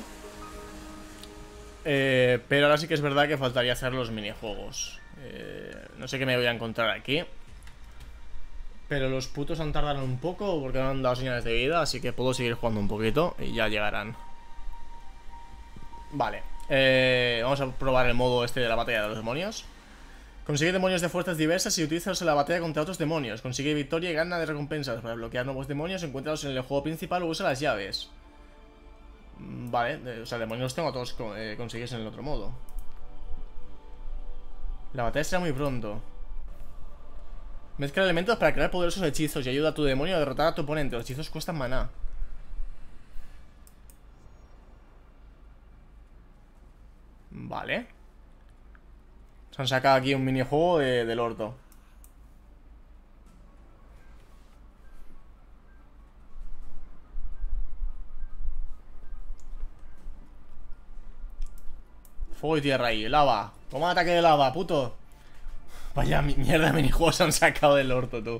eh, Pero ahora sí que es verdad que faltaría hacer los minijuegos. eh, No sé qué me voy a encontrar aquí, pero los putos han tardado un poco porque no han dado señales de vida. Así que puedo seguir jugando un poquito y ya llegarán. Vale, eh, vamos a probar el modo este de la batalla de los demonios. Consigue demonios de fuerzas diversas y utilízalos en la batalla contra otros demonios. Consigue victoria y gana de recompensas. Para bloquear nuevos demonios, encuéntralos en el juego principal o usa las llaves. Vale, eh, o sea, demonios los tengo todos eh, consigues en el otro modo. La batalla será muy pronto. Mezcla elementos para crear poderosos hechizos y ayuda a tu demonio a derrotar a tu oponente. Los hechizos cuestan maná. Vale. Se han sacado aquí un minijuego de, del orto. Fuego y tierra ahí, lava. Toma ataque de lava, puto. Vaya mierda de minijuegos se han sacado del orto, tú.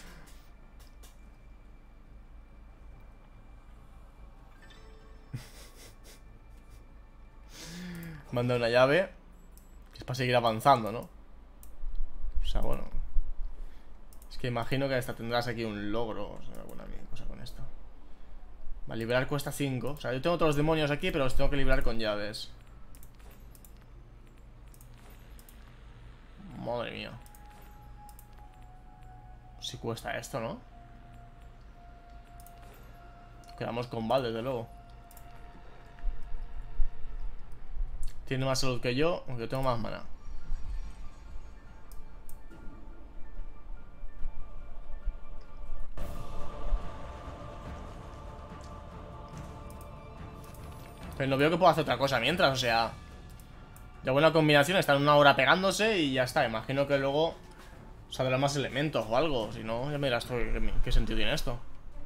Manda una llave. Que es para seguir avanzando, ¿no? O sea, bueno. Es que imagino que hasta tendrás aquí un logro. O sea, alguna cosa con esto. Va, liberar cuesta cinco. O sea, yo tengo todos los demonios aquí, pero los tengo que liberar con llaves. Madre mía. Si cuesta esto, ¿no? Quedamos con Val, desde luego. Tiene más salud que yo, aunque yo tengo más mana. Pero no veo que pueda hacer otra cosa mientras, o sea. Ya buena combinación, están una hora pegándose y ya está. Imagino que luego saldrán más elementos o algo. Si no, ya me dirás tú qué, qué sentido tiene esto.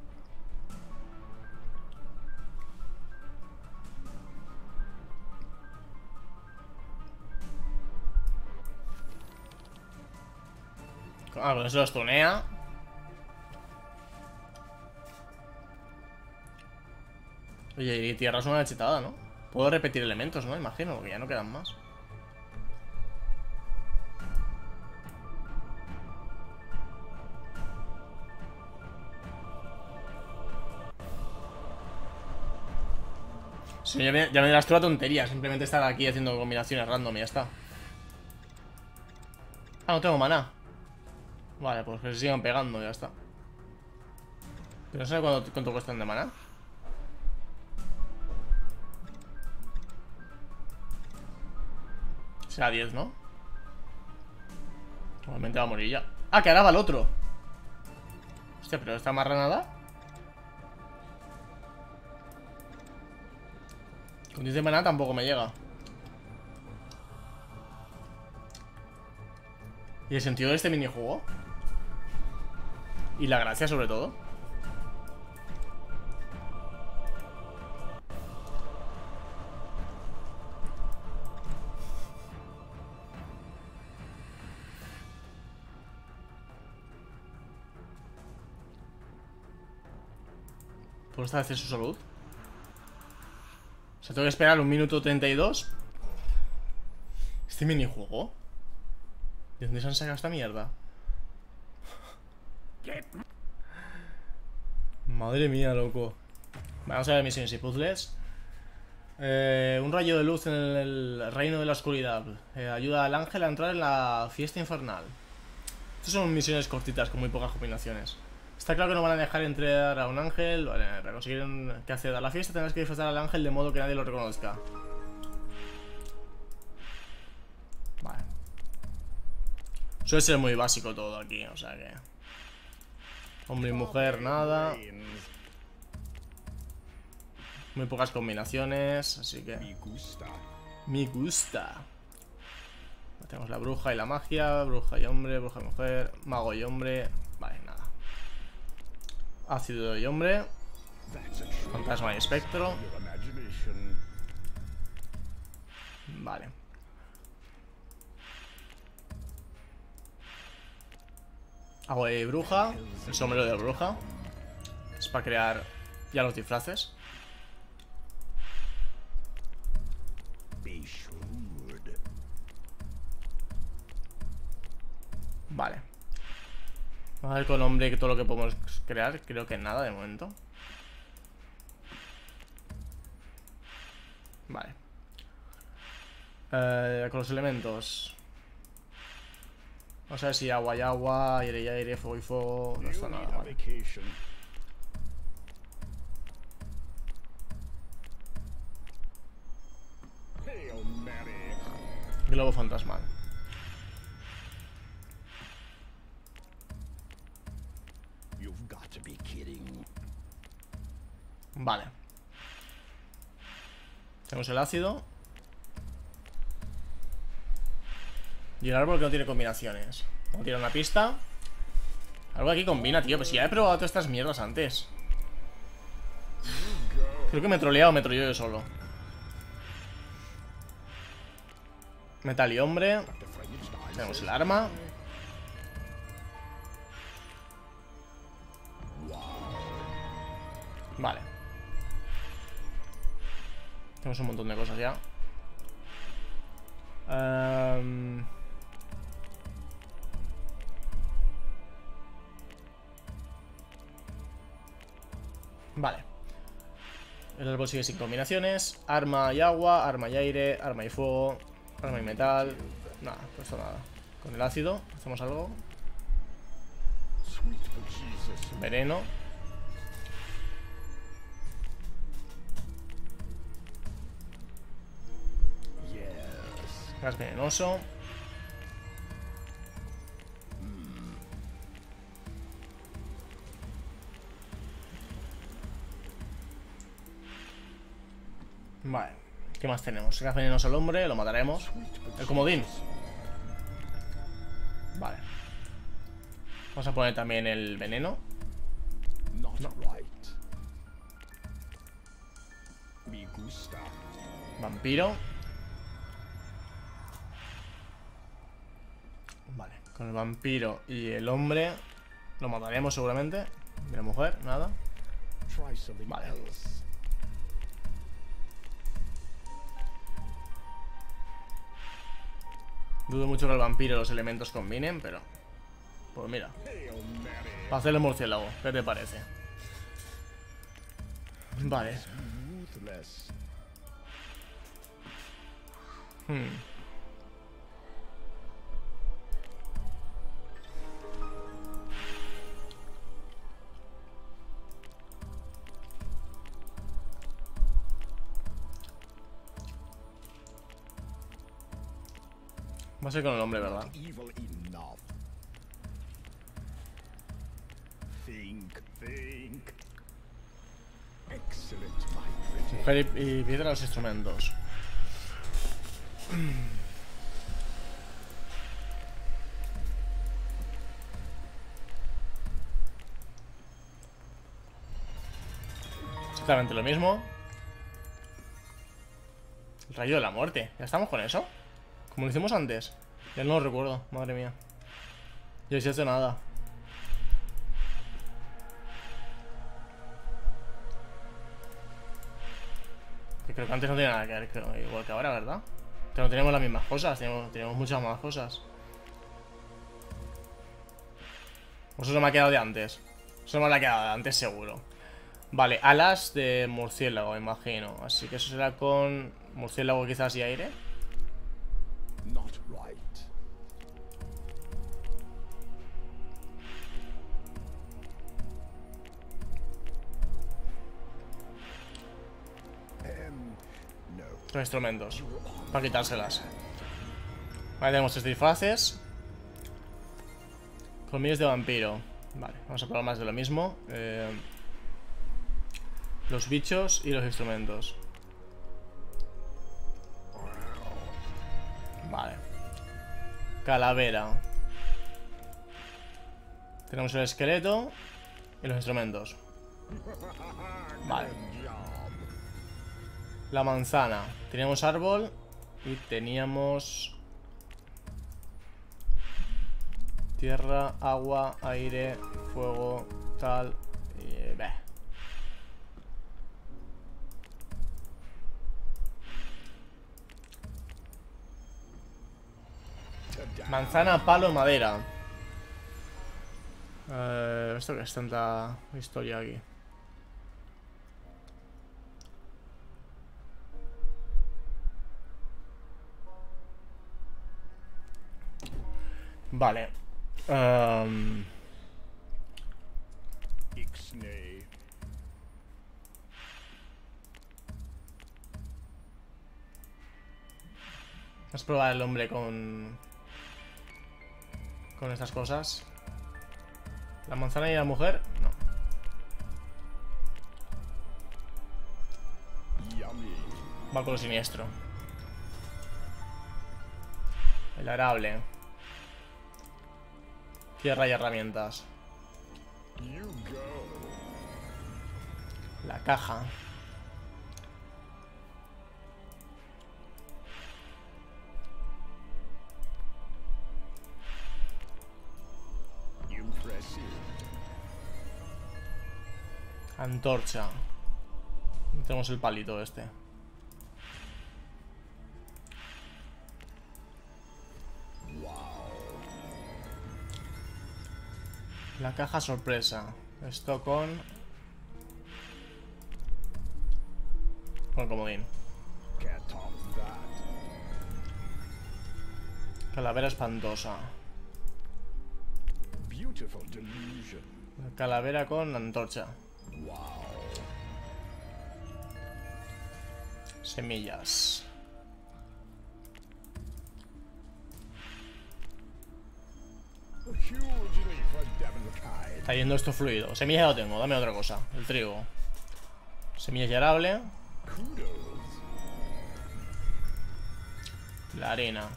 Ah, con eso los tunea. Oye, y tierra es una chetada, ¿no? Puedo repetir elementos, ¿no? Imagino, porque ya no quedan más. Sí, ya me, ya me dirás tú la tontería. Simplemente estar aquí haciendo combinaciones random y ya está. Ah, no tengo maná. Vale, pues que se sigan pegando, ya está. Pero no sé cuánto, cuánto cuestan de maná. Será diez, ¿no? Normalmente va a morir ya. Ah, que ahora va el otro. Hostia, pero esta marra nada. Con diez de maná tampoco me llega. ¿Y el sentido de este minijuego? Y la gracia sobre todo. ¿Puedo establecer su salud? O sea, tengo que esperar un minuto treinta y dos. ¿Este minijuego? ¿De dónde se han sacado esta mierda? Madre mía, loco. Vamos a ver misiones y puzzles. eh, Un rayo de luz en el reino de la oscuridad. eh, Ayuda al ángel a entrar en la fiesta infernal. Estas son misiones cortitas con muy pocas combinaciones. Está claro que no van a dejar entrar a un ángel. Vale, para conseguir que acceda a la fiesta tendrás que disfrazar al ángel de modo que nadie lo reconozca. Vale. Suele ser muy básico todo aquí, o sea que... Hombre y mujer, nada. Muy pocas combinaciones, así que... Me gusta. Me gusta. Tenemos la bruja y la magia. Bruja y hombre, bruja y mujer. Mago y hombre. Vale, nada. Ácido y hombre. Fantasma y espectro. Vale. Agua de bruja. El sombrero de bruja. Es para crear ya los disfraces. Be shrewd. Vale. Vamos a ver con hombre todo lo que podemos crear. Creo que nada de momento. Vale. Eh, con los elementos. Vamos a ver si agua y agua, aire y aire, fuego y fuego. No está You nada, need a vale. vacation. Hail Mary. Globo fantasmal. You've got to be kidding. Vale. Tenemos el ácido. Y el árbol que no tiene combinaciones. Vamos a tirar una pista. Algo aquí combina, tío. Pues si ya he probado todas estas mierdas antes. Creo que me trolea o me troleo yo solo. Metal y hombre. Tenemos el arma. Vale. Tenemos un montón de cosas ya. Um... Vale. El árbol sigue sin combinaciones. Arma y agua, arma y aire, arma y fuego, arma y metal. Nada, pues nada. Con el ácido, hacemos algo. Sweet but Jesus. Veneno. Yes. Gas venenoso. Vale. ¿Qué más tenemos? Gas venenoso al hombre, lo mataremos. El comodín. Vale. Vamos a poner también el veneno. Not No. right. Me gusta. Vampiro. Vale, con el vampiro y el hombre lo mataremos seguramente. Y la mujer, nada. Try something Vale. else. Dudo mucho que el vampiro y los elementos combinen, pero... Pues mira, Hail Mary. para hacer el murciélago, ¿qué te parece? Vale. Ruthless. Hmm. Va a ser con el hombre, ¿verdad? Evil enough. Think, think. Excellent, my pretty. Mujer y, y piedra los instrumentos. Exactamente lo mismo. El rayo de la muerte. ¿Ya estamos con eso? Como lo hicimos antes. Ya no lo recuerdo, madre mía. Yo sí he hecho nada. Que creo que antes no tenía nada que ver, creo, igual que ahora, ¿verdad? Que no tenemos las mismas cosas, tenemos, tenemos muchas más cosas. O eso se me ha quedado de antes. Eso me lo ha quedado de antes seguro. Vale, alas de murciélago, imagino. Así que eso será con murciélago quizás y aire. Not right. Um, no. Los instrumentos. Para quitárselas. Vale, tenemos tres disfraces. Colmillos de vampiro. Vale, vamos a probar más de lo mismo. Eh, los bichos y los instrumentos. Vale. Calavera. Tenemos el esqueleto y los instrumentos. Vale. La manzana. Teníamos árbol y teníamos... Tierra, agua, aire, fuego, tal. Y... Bah. Manzana, palo, madera. Eh, ¿Esto qué es tanta historia aquí? Vale. Um... Ixnay. Vamos a probar el hombre con... Con estas cosas. ¿La manzana y la mujer? No. Yummy. Bálculo siniestro. El arable. Tierra y herramientas. You go. La caja. Impressive. Antorcha. Tenemos el palito este. La caja sorpresa. Esto con... Con comodín. Can't top that. Calavera espantosa. Beautiful delusion. Calavera con antorcha. Wow. Semillas. A huge leap for Devilkind. Está yendo esto fluido. Semillas ya lo tengo, dame otra cosa. El trigo. Semillas y arable. Kudos. La harina.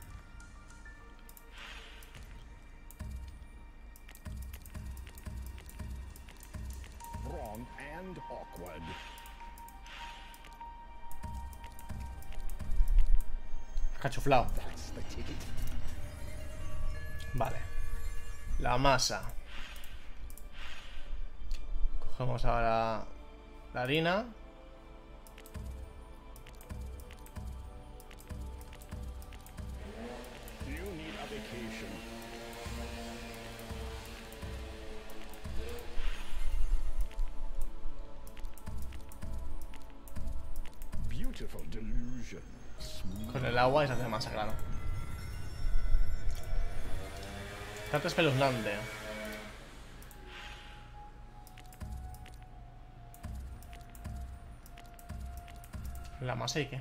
Wrong and awkward. Cachuflao. That's the ticket. Vale. La masa. Cogemos ahora la harina. You need a vacation. Beautiful delusion. Smooth. Con el agua y se hace masa, claro. Carta espeluznante. La masa y qué.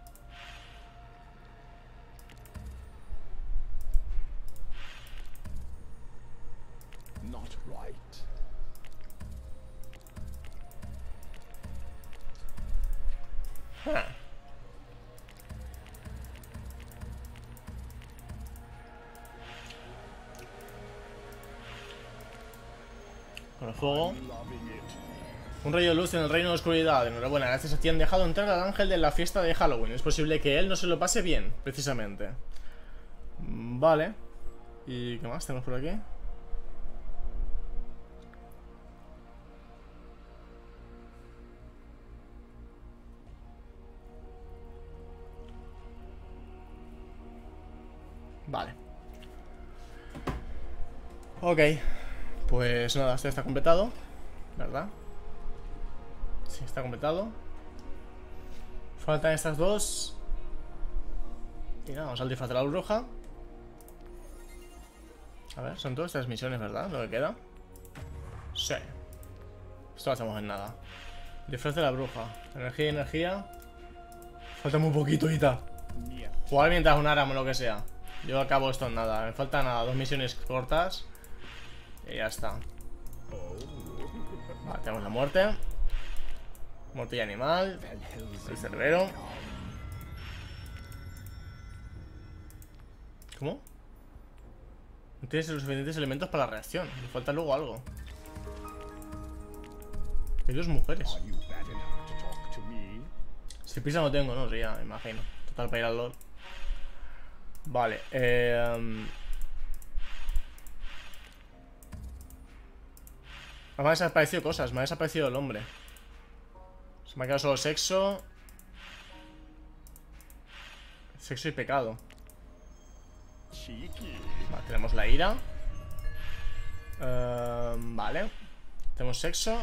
Not right. Ah. Con el fuego. Loving it. Un rayo de luz en el reino de oscuridad. Enhorabuena, gracias a ti han dejado entrar al ángel de la fiesta de Halloween. Es posible que él no se lo pase bien, precisamente. Mm, Vale. ¿Y qué más tenemos por aquí? Vale. Ok. Pues nada, este está completado, ¿verdad? Sí, está completado. Faltan estas dos. Y nada, vamos al disfraz de la bruja. A ver, son todas estas misiones, ¿verdad? Lo que queda. Sí. Esto lo hacemos en nada. Disfraz de la bruja. Energía y energía. Falta muy poquito, Ita. Niet. Jugar mientras un áramo, lo que sea. Yo acabo esto en nada. Me faltan nada, dos misiones cortas. Y ya está. Vale, tenemos la muerte. Muerte y animal. El cerbero. ¿Cómo? No tienes los suficientes elementos para la reacción. Me falta luego algo. Hay dos mujeres. Are you bad enough to talk to me? Si prisa no tengo, no, sí, ya me imagino. Total para ir al LOL. Vale, eh... Me han desaparecido cosas, me ha desaparecido el hombre. Se me ha quedado solo sexo. Sexo y pecado. Vale, tenemos la ira. uh, Vale. Tenemos sexo.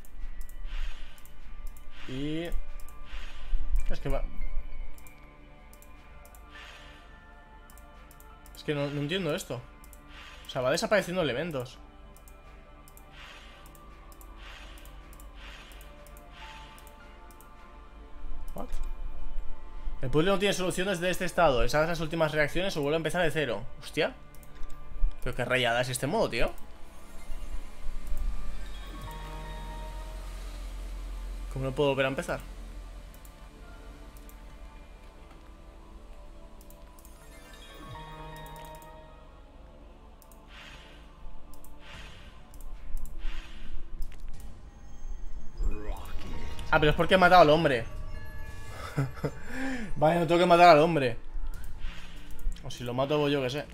Y... Es que va... Es que no, no entiendo esto. O sea, va desapareciendo elementos. What? El puzzle no tiene soluciones de este estado. Esas las últimas reacciones o vuelve a empezar de cero. Hostia. Pero qué rayada es este modo, tío. ¿Cómo no puedo volver a empezar? Ah, pero es porque he matado al hombre. Vale, no tengo que matar al hombre. O si lo mato, pues yo que sé.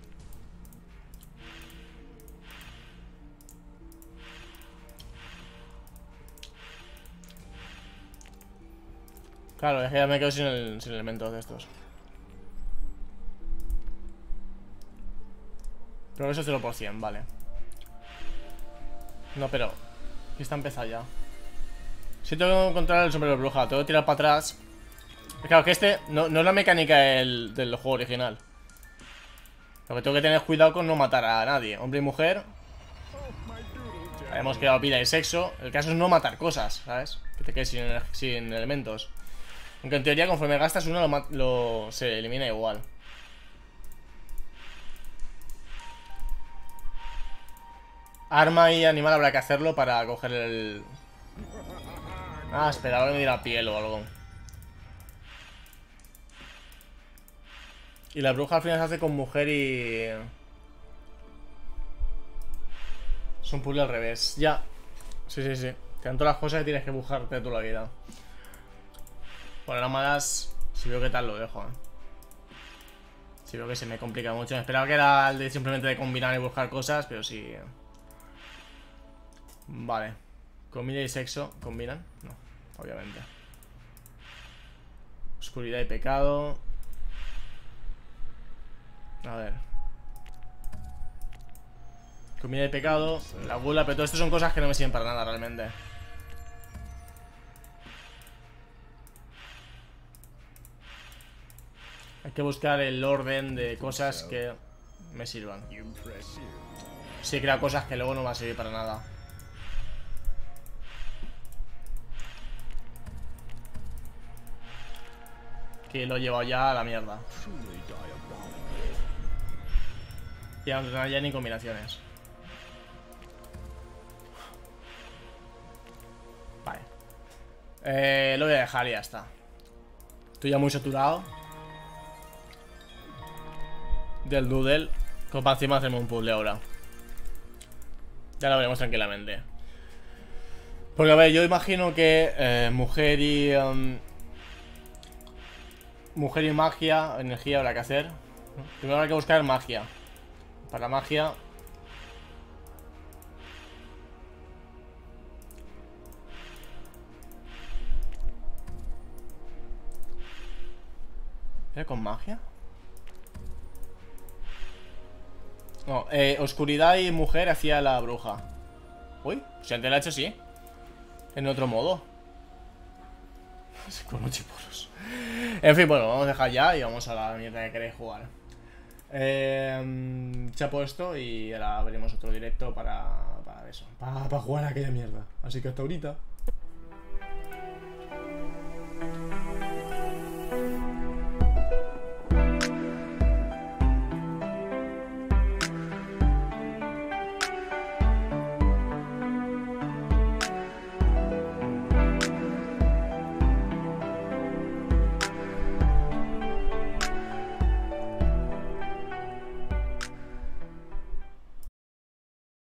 Claro, es que ya me quedo sin, el, sin elementos de estos. Progreso cero por ciento, vale. No, pero... Aquí está empezado ya. Si tengo que encontrar el sombrero de bruja, tengo que tirar para atrás. Claro, que este no, no es la mecánica del, del juego original. Lo que tengo que tener es cuidado con no matar a nadie. Hombre y mujer. Hemos quedado vida y sexo. El caso es no matar cosas, ¿sabes? Que te quedes sin, sin elementos. Aunque en teoría conforme gastas uno lo, lo se elimina igual. Arma y animal habrá que hacerlo para coger el... Ah, esperaba que me diera piel o algo. Y la bruja al final se hace con mujer y... Es un puzzle al revés. Ya. Sí, sí, sí. Te dan todas las cosas y tienes que buscarte toda la vida. Bueno, nada más... Si veo qué tal lo dejo, ¿eh? Si veo que se me complica mucho. Me esperaba que era el de simplemente de combinar y buscar cosas, pero sí... Vale. Comida y sexo. ¿Combinan? No, obviamente. Oscuridad y pecado. A ver. Comida y pecado. La gula, pero todo esto son cosas que no me sirven para nada realmente. Hay que buscar el orden de cosas que me sirvan. Sí, crea cosas que luego no van a servir para nada. Que lo he llevado ya a la mierda. Ya no hay ya ni combinaciones. Vale. Eh, lo voy a dejar y ya está. Estoy ya muy saturado del doodle. Como para encima hacerme un puzzle ahora. Ya lo veremos tranquilamente. Porque a ver, yo imagino que eh, mujer y... Um, mujer y magia, energía habrá que hacer. Primero habrá que buscar magia. Para magia. ¿Era con magia? No, eh, oscuridad y mujer hacía la bruja. Uy, si antes la he hecho sí. En otro modo. Con ocho poros. En fin, bueno, vamos a dejar ya y vamos a la mierda que queréis jugar. Eh, se ha puesto y ahora veremos otro directo para, para eso. Para, para jugar a aquella mierda. Así que hasta ahorita.